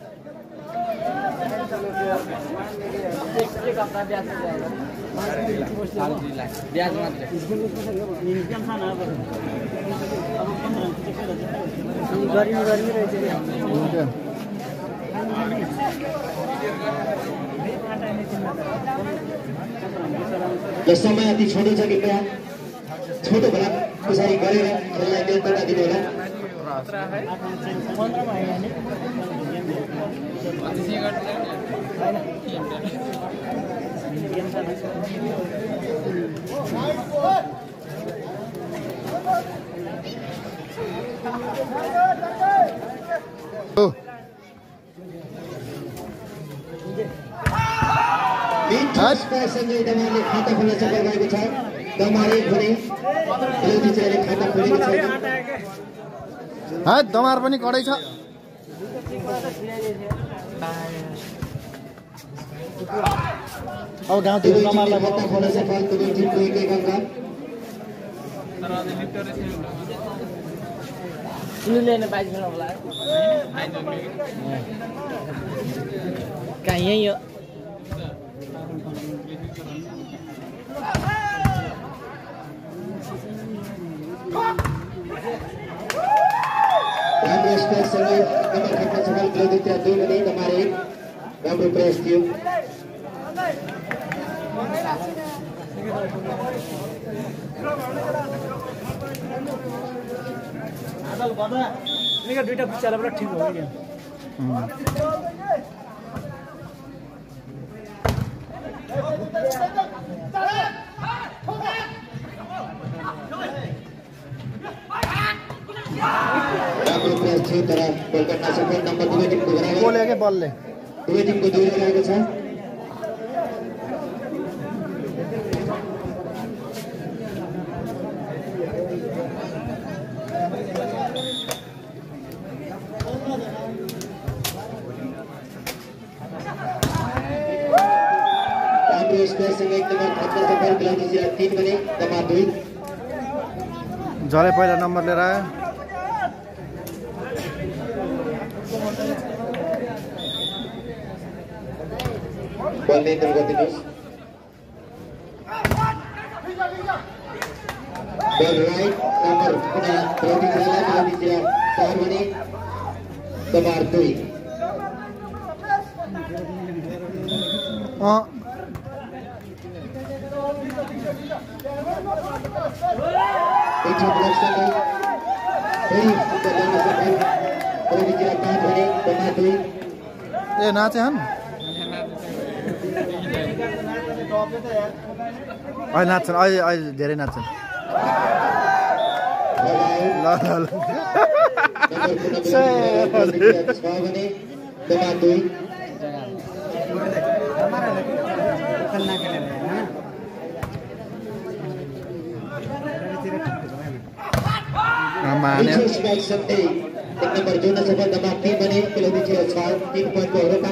र समय अति छोटो छ कृपया छोटो भला पछाडि गरेर खेललाई नियन्त्रणमा दिनु होला सञ्जय दमारले खाता खोल्न सफल भएको छ दमार एक भने विरोधी चेलाले खाता खोलेको छैन दमार पनि कडै छ अब गाउँतिर दमारलाई खाता खोल्न सफल दुवै टिमको एक एक अङ्क कहाँ यही हो राम्रो स्कोरसँगै नम्बर खेल्न सफल विरोधीतिर 2 भने दमार 1 राम्रो प्रयास थियो दुईटा पुच्चालाई ठिक हो क्या राम्रो प्रयास थियो तर गोल गर्न सफल नम्बर दुवै टिमको बराबर बोल्यो के बलले दुवै टिमको 2 रहेको छ राम्रो स्कोरसँग एक नम्बर खेल्न सफल विरोधीतिर 3 भने दमार 2 जले पहिला नम्बर लिएर आयो बल नियन्त्रण गरिदिनुहोस् बल राइट नम्बर पुनः विरोधीतिर 4 भने दमार 2 ए नाचे हन् अहिले नाच्छन् अहिले धेरै नाच्छन् एक नंबर जोड़ना सफल दमार 3 बने विरोधीतिर 3 पॉइंट को रोका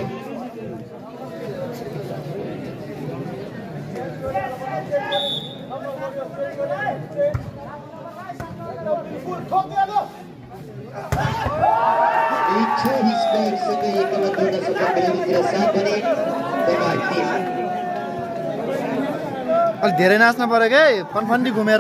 एक नंबर जोड़ना सफल विरोधीतिर 7 बने दमार 3 अलि धेरै नाच्न पर्यो के फनफन्डी घुमेर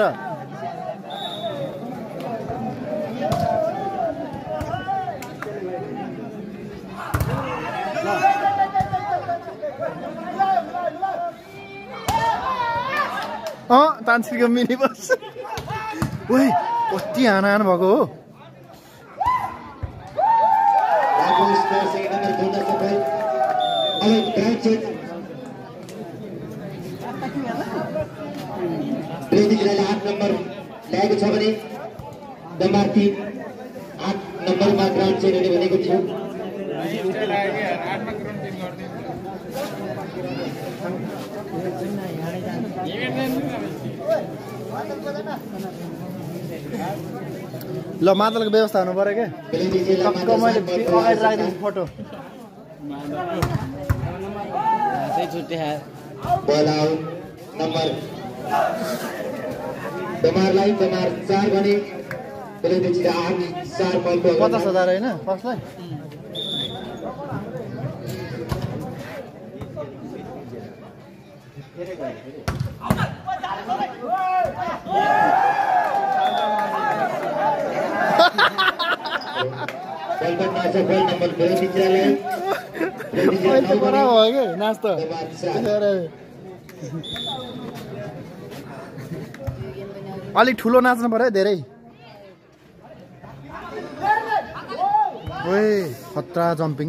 तान्सिको मिनी बस ओइ कति हाना भएको हो विरोधीलाई 8 नम्बर ल्याएको छ भने दमार 3 8 नम्बरमा ग्राउन्ड चेन्ज हुने भनेको थियो ल मादलको व्यवस्था हुनु पर्यो क्या टक्क मैले अगाडि राखिदिन्छु फोटो बल आउट नम्बर दमारलाई दमार 4 भने बेलैदेखि 8 4 पोइन्टको 50,000 होइन फर्स्टलाई नम्बर 22 बराबर हो कि नाच त अलिक ठुलो नाच्नु पर्यो धेरै ओए खतरा जम्पिङ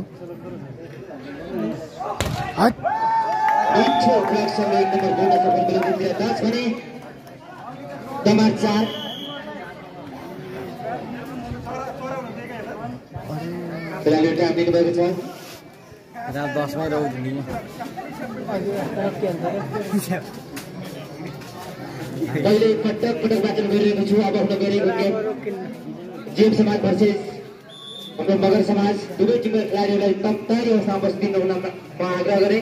हट मिठो फ्ल्याक्सन एक नम्बर गोल सफल बेलैदेखि 10 भने दमार 4 खेलाडी टाइम दिनुभएको छ रात 10 मै रहु नि पहिले पटक वाचन गरिरहेको छु अब हुन गएको गेम जिम समाज भर्सेस हाम्रो मगर समाज दुवै टिमका खेलाडीहरूलाई तयारी अवस्थामा बस्दिनु हुन म आग्रह गरे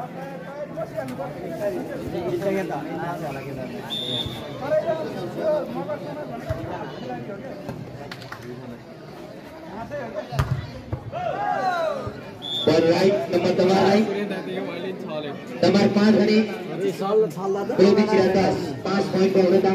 बल राइट नम्बर दमारलाई दमार 5 भने बेलैदेखि 10 5 पोइन्टको अग्रता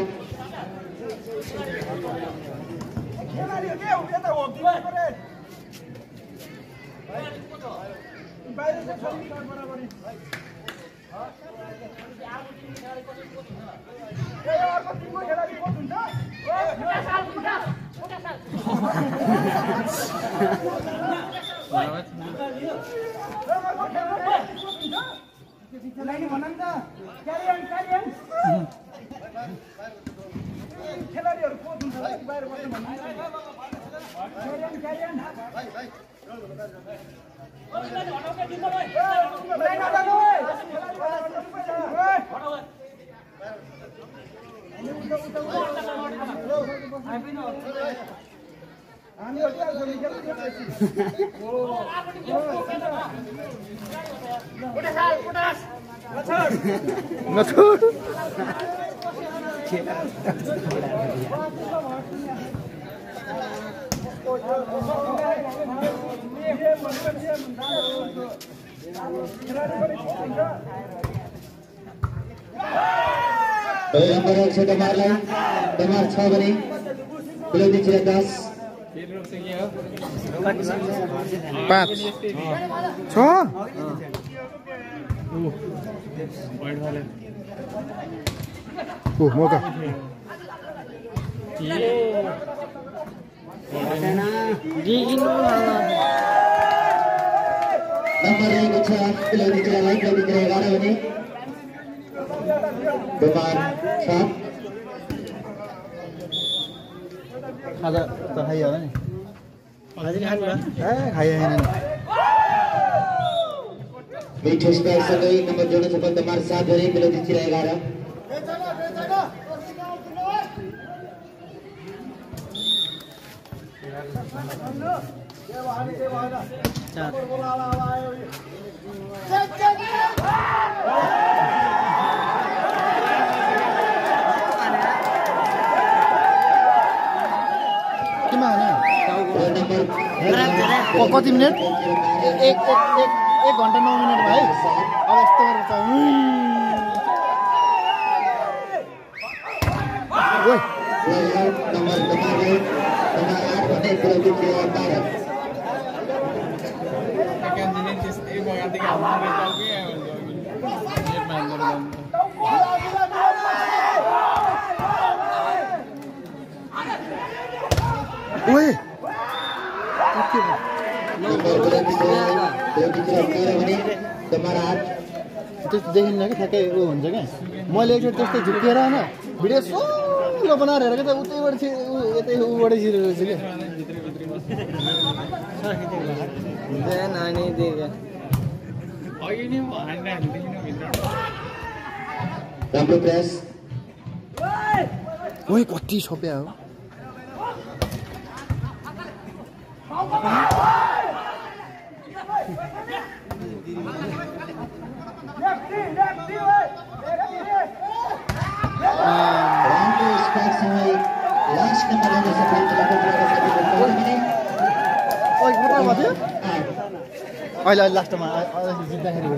नम्बर 1 से दमारलाई दमार 6 भने बेलैदेखि 10 5 6 मौका नम्बर 1 छ बेलैदेखि 11 भने दमार 6 खाजा त खाइयो होला नि खाइएन मिठो स्ट्राइकसँगै नम्बर जोड्न सफल दमार 7 भने बेलैदेखि 11 कति मिनट एक घन्टा 9 मिनट भाइ अब यस्तो त्यस्तो देखिन्न कि ठ्याक्कै ऊ हुन्छ क्या मैले एकचोटि त्यस्तै झुक्किएर होइन भिडियो सोलो बनाएर हेरेको त उतैबाट यतै ऊबाट छिरेको छु राम्रो प्रयास ओइ कति छोप्या हो अहिले लास्टमा जित्दाखेरि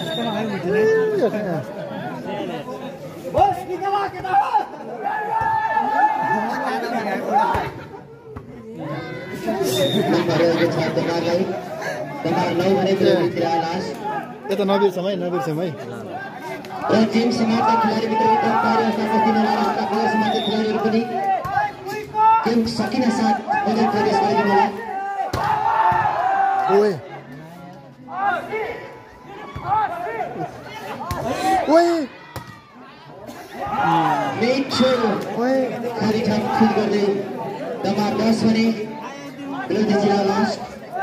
यता नबिर छम है टिम समाजका खेलाडीभित्र समाजका खेलाडीहरू पनि गेम सकिन साथ बदल प्रवेश गरिदिनु होला ओए ओए मिठो खाली ठाउँ फिल गर्दै दमा 10 भने बेलौती जिल्ला लास्ट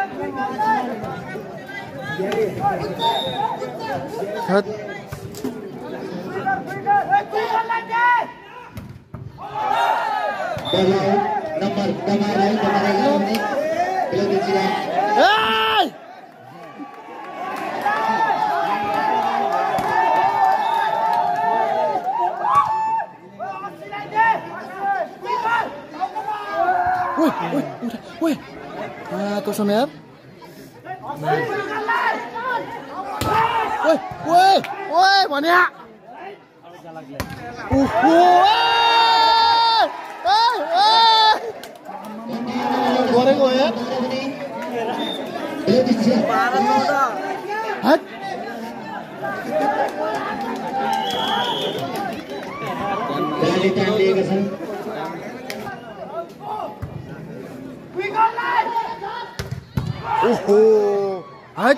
नम्बर दमालाई भने बेलौती जिल्ला ओए कसम यार ओए भन्या गरेको यार ओहो हट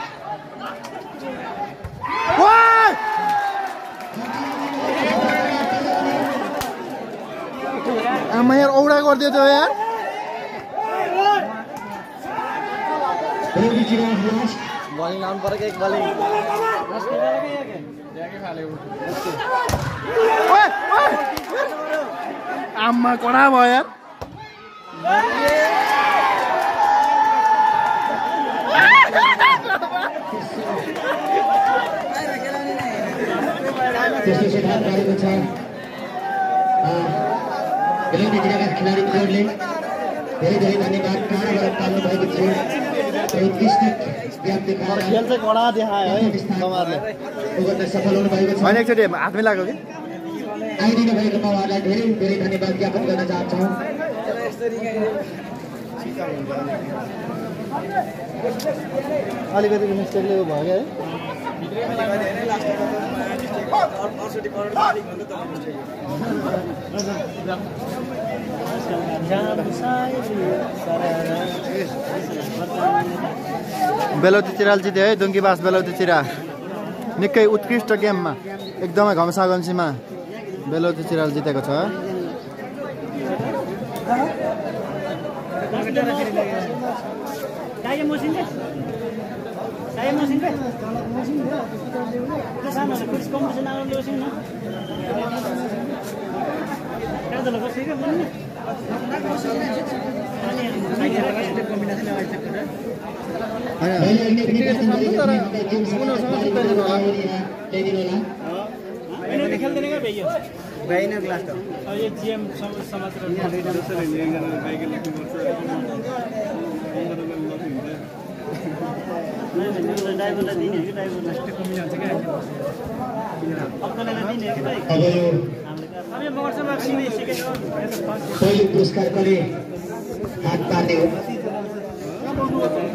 आमा यार औडा गरिदियो त यार बलिङ लाउनु परेको एक बलिङ आमा कडा भयो यार त्यस्तो सिद्धान्त गरेको छ बेलौती जिल्लाका खेलाडी मित्रहरूले धेरै धेरै धन्यवाद टाढाबाट पाल्नु भएको थियो उत्कृष्ट खेल चाहिँ कडा देखायो है तपाईँहरूले गर्न सफल हुनु भएको छ होइन एकचोटि हात मिलाएको कि आइदिनु भएकोमा उहाँलाई धेरै धेरै धन्यवाद ज्ञापन गर्न चाहन्छौँ अलिकति मिस्टेकले भयो क्या है बेलौती चिराल जित्यो है दुङ्गीबास बेलौती चिरा निकै उत्कृष्ट गेममा एकदमै घम्साघम्सीमा बेलौती चिराल जितेको छ पुरस्कार पनि हात पार्ने हो